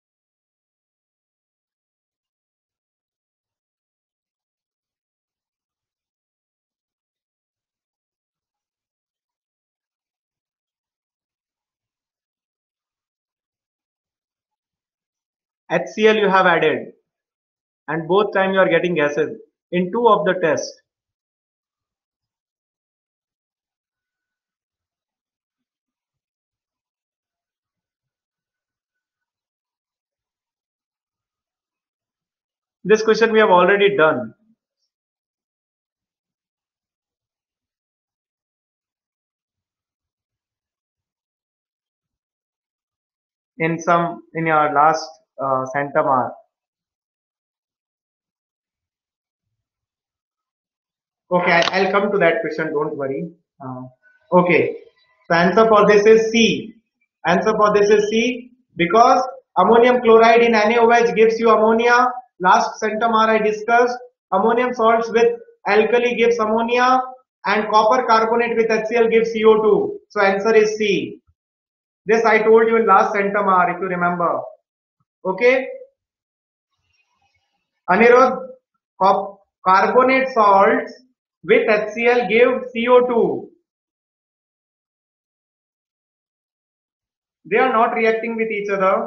HCl you have added, and both time you are getting gases. In two of the tests, this question we have already done in your last centimar. Okay, I'll come to that question. Don't worry. Okay, so answer for this is C. Answer for this is C because ammonium chloride in NaOH gives you ammonia. Last centimar I discussed. Ammonium salts with alkali gives ammonia, and copper carbonate with HCl gives CO2. So answer is C. This I told you in last centimar if you remember. Okay. Anirudh, carbonate salts with HCl give CO2. They are not reacting with each other.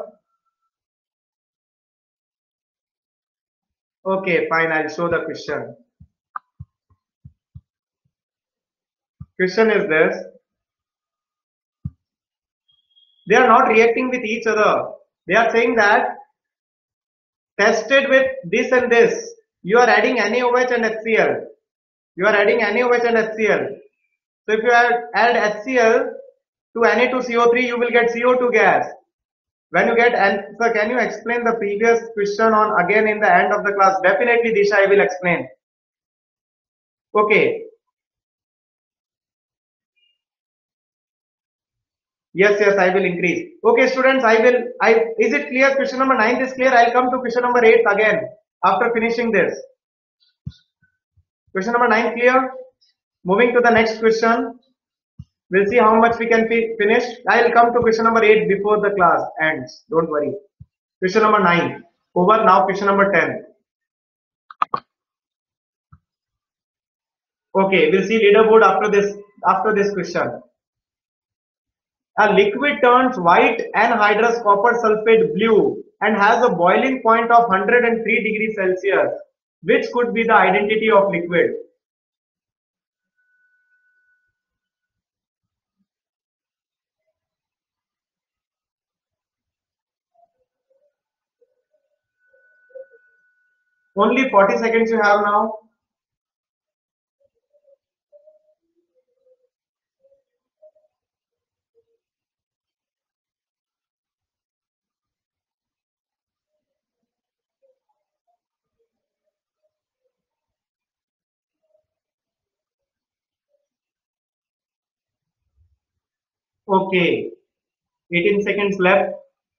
Okay, fine. I'll show the question. Question is this. They are not reacting with each other. They are saying that tested with this and this. You are adding NaOH and HCl. You are adding NaOH and HCl. So if you add HCl to Na2CO3, you will get CO2 gas. When you get answer, can you explain the previous question on again in the end of the class? Definitely, Disha, I will explain. Okay. Yes, yes, I will increase. Okay, students, is it clear? Question number 9 is clear. I'll come to question number 8 again after finishing this. Question number 9 clear? Moving to the next question. We'll see how much we can finish. I'll come to question number 8 before the class ends. Don't worry. Question number 9. Over now, question number 10. Okay, we'll see leaderboard after this question. A liquid turns white anhydrous copper sulfate blue and has a boiling point of 103 degrees Celsius. Which could be the identity of liquid? Only 40 seconds you have now. Okay. 18 seconds left.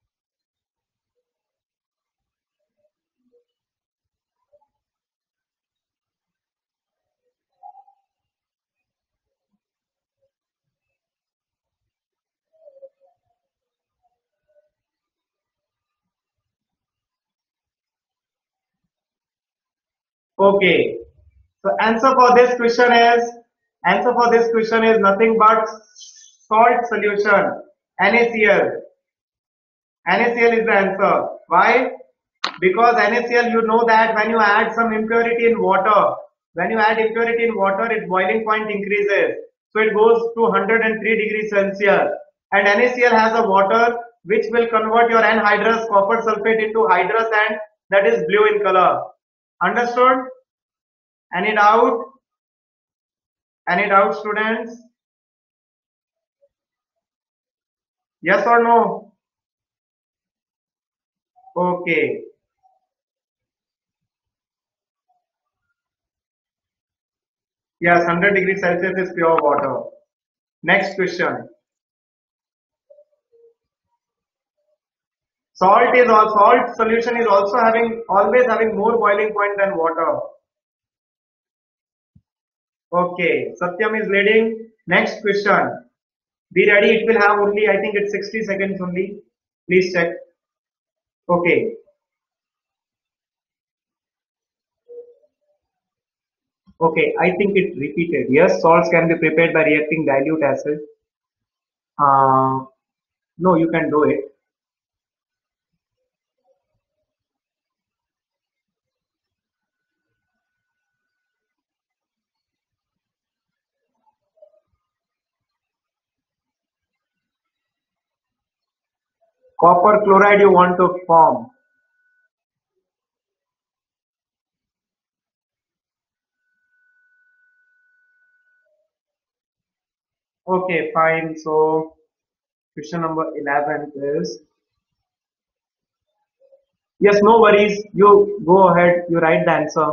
Okay. So answer for this question is nothing but salt solution, NaCl. NaCl is the answer. Why? Because NaCl, you know that when you add some impurity in water, its boiling point increases. So it goes to 103 degrees Celsius. And NaCl has a water which will convert your anhydrous copper sulfate into hydrous, and that is blue in color. Understood? Any doubt? Any doubt, students? Yes or no? Okay. Yes, 100 degrees Celsius is pure water. Next question. Salt solution is also always having more boiling point than water. Okay, Satyam is leading. Next question. Be ready. It will have only, I think it's 60 seconds only. Please check. Okay. Okay, I think it repeated. Yes, salts can be prepared by reacting dilute acid. No, you can do it. Copper chloride you want to form. Okay, fine. So question number 11 is, yes, no worries. You go ahead. You write the answer.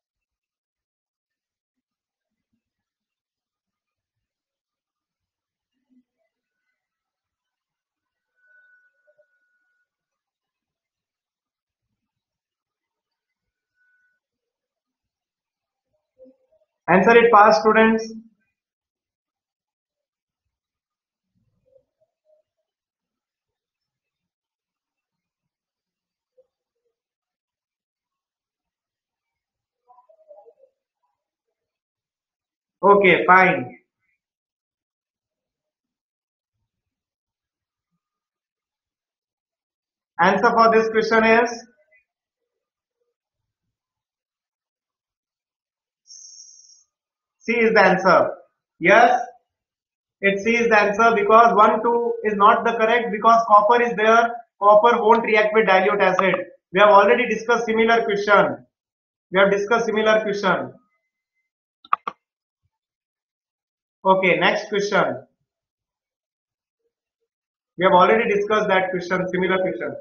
Answer it fast, students. Okay, fine. Answer for this question is C is the answer. Yes, it C is the answer because 1, 2 is not the correct because copper is there. Copper won't react with dilute acid. We have already discussed similar question. Okay, next question. We have already discussed that question, similar question.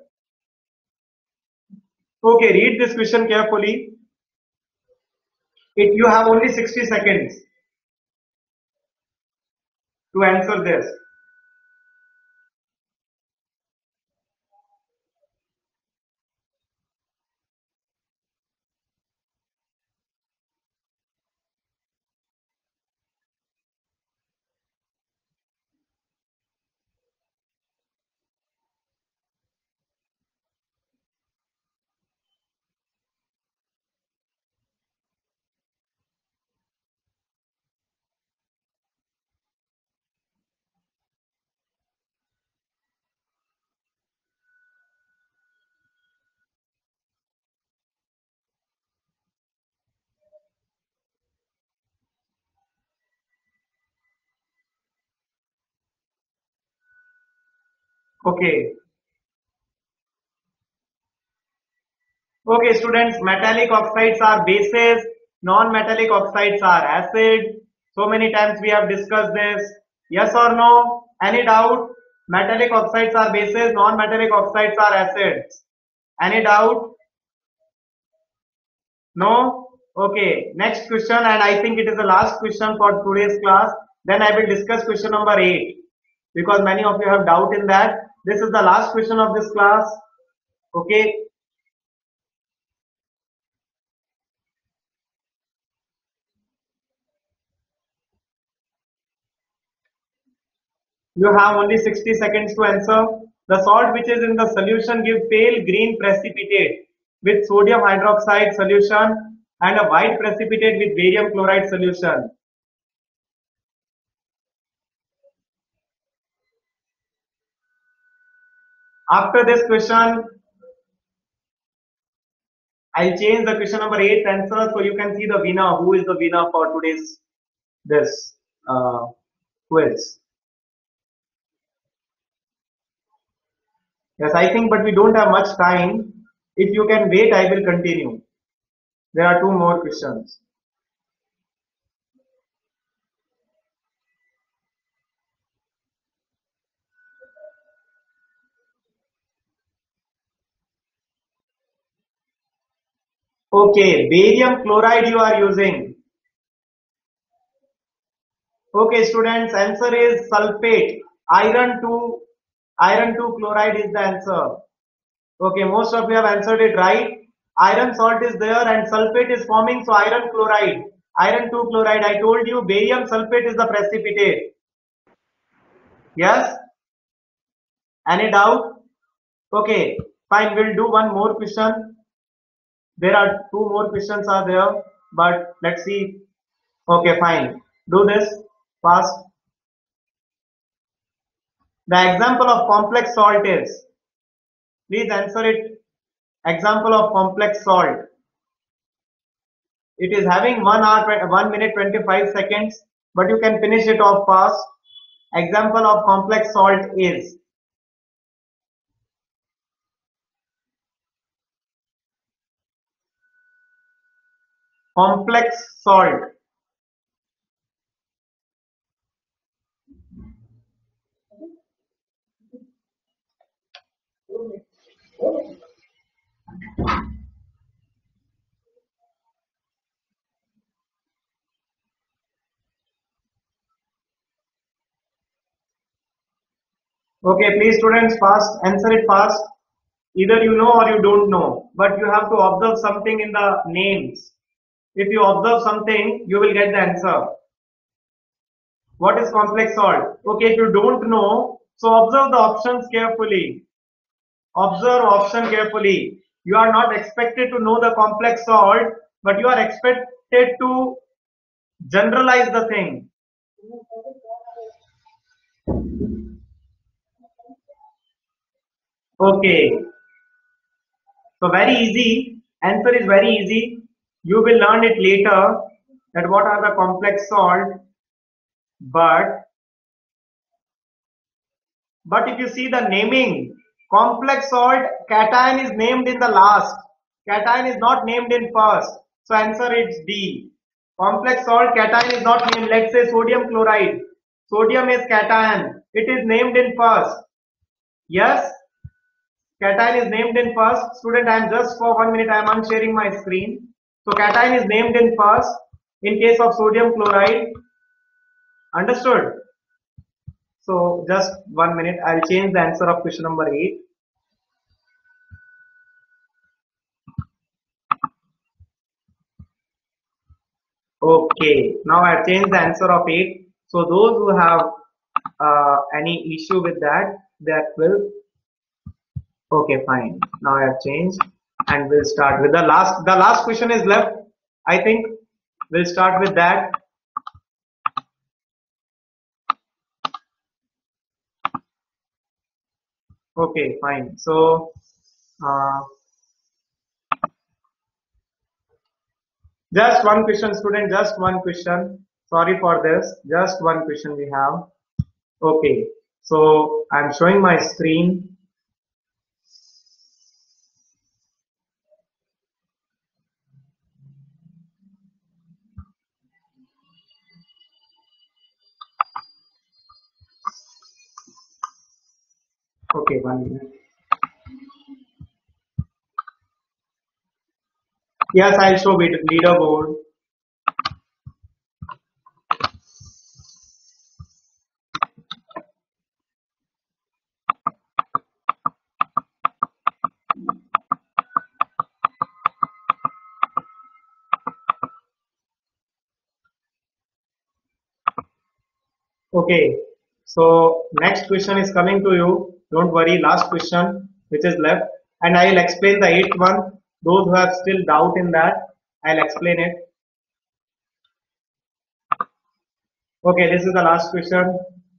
Okay, read this question carefully. You have only 60 seconds to answer this. Okay. Okay, students, metallic oxides are bases, non-metallic oxides are acid. So many times we have discussed this. Yes or no? Any doubt? Metallic oxides are bases, non-metallic oxides are acids. Any doubt? No? Okay, next question, and I think it is the last question for today's class. Then I will discuss question number 8. because many of you have doubt in that. This is the last question of this class. Okay. You have only 60 seconds to answer. The salt which is in the solution give pale green precipitate with sodium hydroxide solution and a white precipitate with barium chloride solution. After this question, I'll change the question number 8 answer so you can see the winner. Who is the winner for today's this quiz? Yes, I think, but we don't have much time. If you can wait, I will continue. There are two more questions. Okay, barium chloride you are using. Okay, students, answer is sulfate. Iron 2 chloride is the answer. Okay, most of you have answered it right. Iron salt is there and sulfate is forming, so iron chloride. Iron 2 chloride, I told you barium sulfate is the precipitate. Yes? Any doubt? Okay, fine, we'll do one more question. There are two more questions are there, but let's see. Okay, fine. Do this fast. The example of complex salt is, please answer it. Example of complex salt. It is having 1 minute 25 seconds, but you can finish it off fast. Example of complex salt is complex salt. Okay, please students, fast, answer it fast. Either you know or you don't know, but you have to observe something in the names. If you observe something, you will get the answer. What is complex salt? Okay, if you don't know, so observe the options carefully. Observe option carefully. You are not expected to know the complex salt, but you are expected to generalize the thing. Okay, so very easy. Answer is very easy. You will learn it later that what are the complex salt. But if you see the naming, complex salt cation is named in the last. Cation is not named in first. So answer is D. Complex salt cation is not named. Let's say sodium chloride. Sodium is cation. It is named in first. Yes. Cation is named in first. Student, I am just for 1 minute, I am unsharing my screen. So cation is named in first in case of sodium chloride. Understood? So just 1 minute, I'll change the answer of question number 8. Okay, now I've changed the answer of 8. So those who have any issue with that, that will, okay, fine. Now I have changed and we'll start with the last question is left. I think we'll start with that. Okay, fine. So, just one question, student, just one question. Sorry for this. Just one question we have. Okay, so I'm showing my screen. Okay, 1 minute. Yes, I'll show it leaderboard. Okay, so next question is coming to you. Don't worry, last question which is left, and I will explain the eighth one. Those who have still doubt in that, I'll explain it. Okay, this is the last question.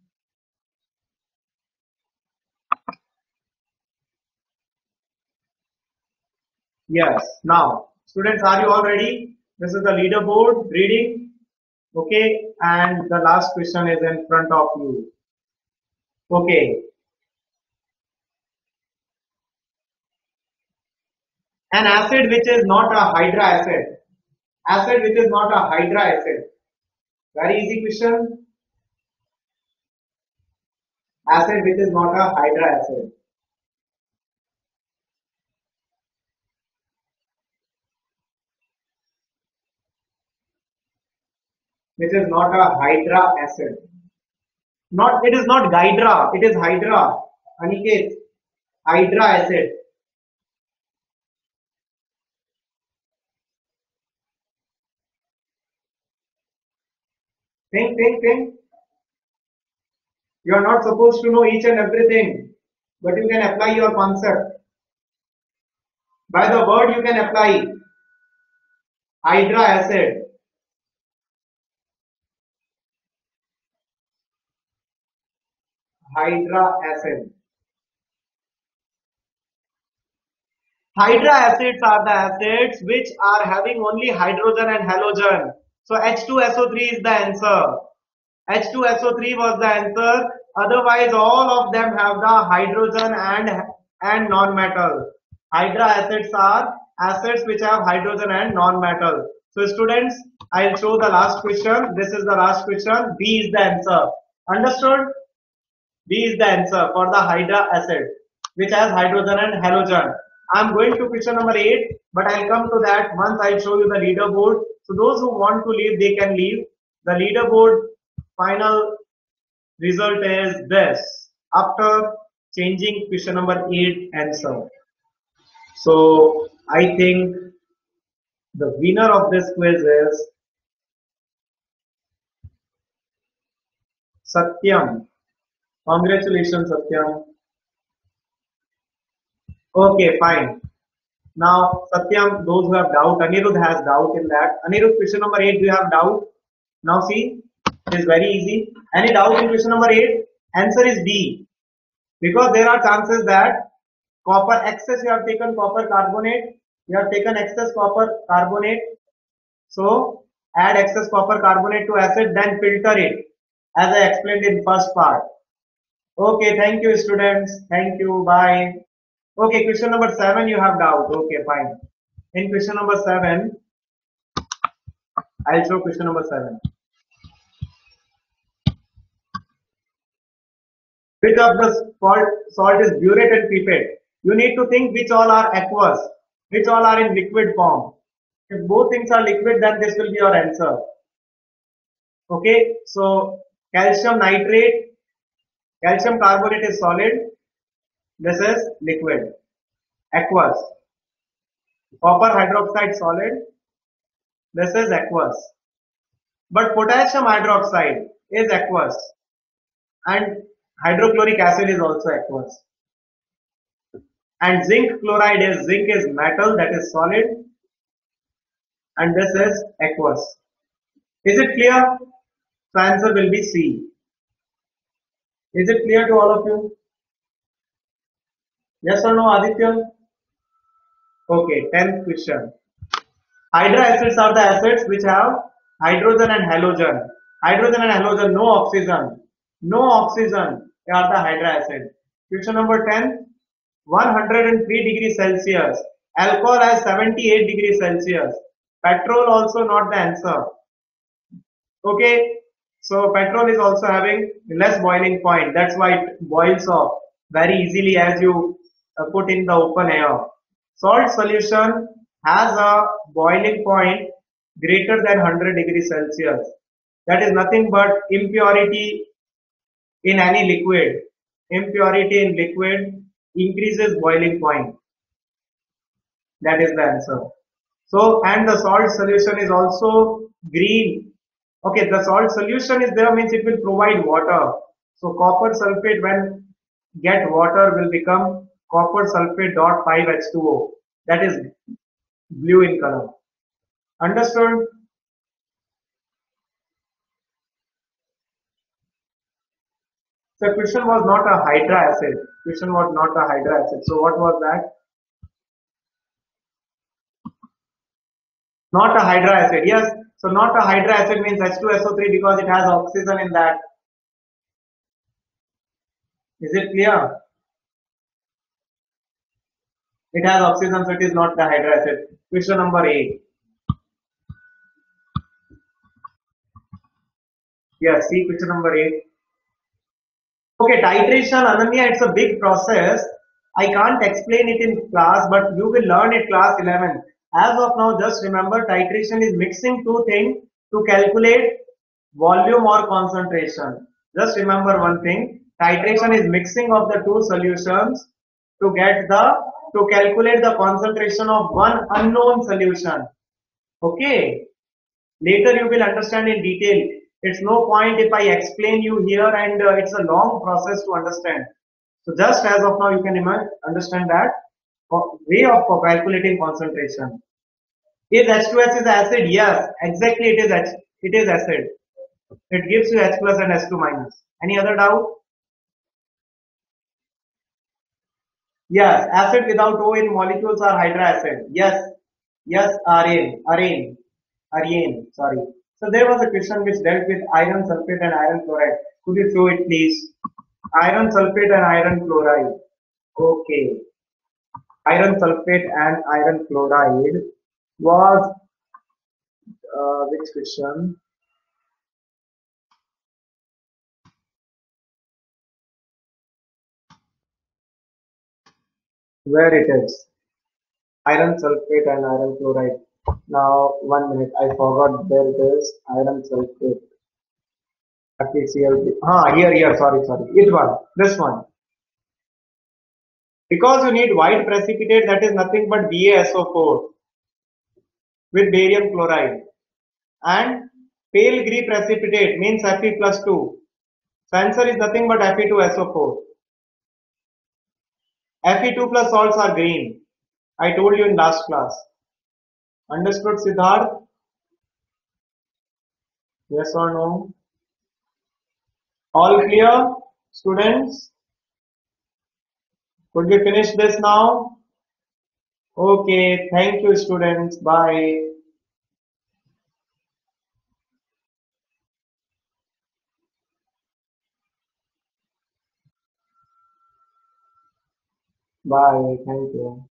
Yes. Now, students, are you all ready? This is the leaderboard reading. Okay, and the last question is in front of you. Okay, an acid which is not a hydra acid. Acid which is not a hydra acid. Very easy question. Acid which is not a hydra acid. Which is not a hydra acid. Not, it is not Hydra, it is Hydra. Aniket, Hydra acid. Think. You are not supposed to know each and everything, but you can apply your concept. By the word you can apply Hydra acid. Hydra acid. Hydra acids are the acids which are having only hydrogen and halogen. So H2SO3 is the answer. H2SO3 was the answer. Otherwise, all of them have the hydrogen and non-metal. Hydra acids are acids which have hydrogen and non-metal. So students, I'll show the last question. This is the last question. B is the answer. Understood? B is the answer for the Hydra acid, which has hydrogen and halogen. I'm going to question number 8, but I'll come to that once I show you the leaderboard. So those who want to leave, they can leave. The leaderboard final result is this after changing question number 8 answer. So I think the winner of this quiz is Satyam. Congratulations, Satyam. Okay, fine. Now, Satyam, those who have doubt, Anirudh has doubt in that. Anirudh, question number 8, do you have doubt? Now see, it is very easy. Any doubt in question number 8? Answer is D. Because there are chances that copper excess, you have taken copper carbonate, you have taken excess copper carbonate. So, add excess copper carbonate to acid, then filter it, as I explained in first part. Okay, thank you, students. Thank you. Bye. Okay, question number 7, you have doubt. Okay, fine. In question number 7, I'll show question number 7. Which of the salt is burette and pipette? You need to think which all are aqueous, which all are in liquid form. If both things are liquid, then this will be your answer. Okay, so calcium nitrate, calcium carbonate is solid. This is liquid, aqueous. Copper hydroxide solid. This is aqueous. But potassium hydroxide is aqueous, and hydrochloric acid is also aqueous. And zinc is metal, that is solid, and this is aqueous. Is it clear? So answer will be C. Is it clear to all of you? Yes or no, Aditya? Okay, 10th question. Hydra acids are the acids which have hydrogen and halogen. Hydrogen and halogen, no oxygen. No oxygen, they are the hydra acid. Question number 10. 103 degrees Celsius. Alcohol has 78 degrees Celsius. Petrol also not the answer. Okay, so petrol is also having less boiling point. That's why it boils off very easily as you put in the open air. Salt solution has a boiling point greater than 100 degrees Celsius. That is nothing but impurity in any liquid. Impurity in liquid increases boiling point. That is the answer. So, and the salt solution is also green Okay, the salt solution is there means it will provide water. So copper sulfate when get water will become copper sulfate dot 5H2O. That is blue in color. Understood? The question was not a hydra acid. Question was not a hydra acid. So what was that? Not a hydra acid. Yes. So not a hydra acid means H2SO3 because it has oxygen in that. Is it clear? It has oxygen, so it is not the hydra acid. Question number 8. Yes, see question number 8. Okay, titration, Ananya, it's a big process. I can't explain it in class, but you will learn it class 11. As of now, just remember titration is mixing two things to calculate volume or concentration. Just remember one thing. Titration is mixing of the two solutions to get the to calculate the concentration of one unknown solution. Okay. Later you will understand in detail. It's no point if I explain you here and it's a long process to understand. So just as of now you can understand that way of calculating concentration. Is H2S is acid? Yes, exactly it is acid. It gives you H plus and H2 minus. Any other doubt? Yes, acid without O in molecules are hydra acid. Yes, yes, arene, sorry. So there was a question which dealt with iron sulfate and iron chloride. Could you show it please? Iron sulfate and iron chloride. Okay. Iron sulfate and iron chloride was which question? Where it is? Iron sulfate and iron chloride. Now, 1 minute. I forgot where it is. Iron sulfate. FeCl3. Here. Sorry. It one. This one. Because you need white precipitate, that is nothing but BaSO4 with barium chloride. And pale grey precipitate means Fe plus 2. So answer is nothing but Fe2SO4. Fe2 plus salts are green. I told you in last class. Understood, Siddharth? Yes or no? All clear, students? Could we finish this now? Okay, thank you, students. Bye. Bye. Thank you.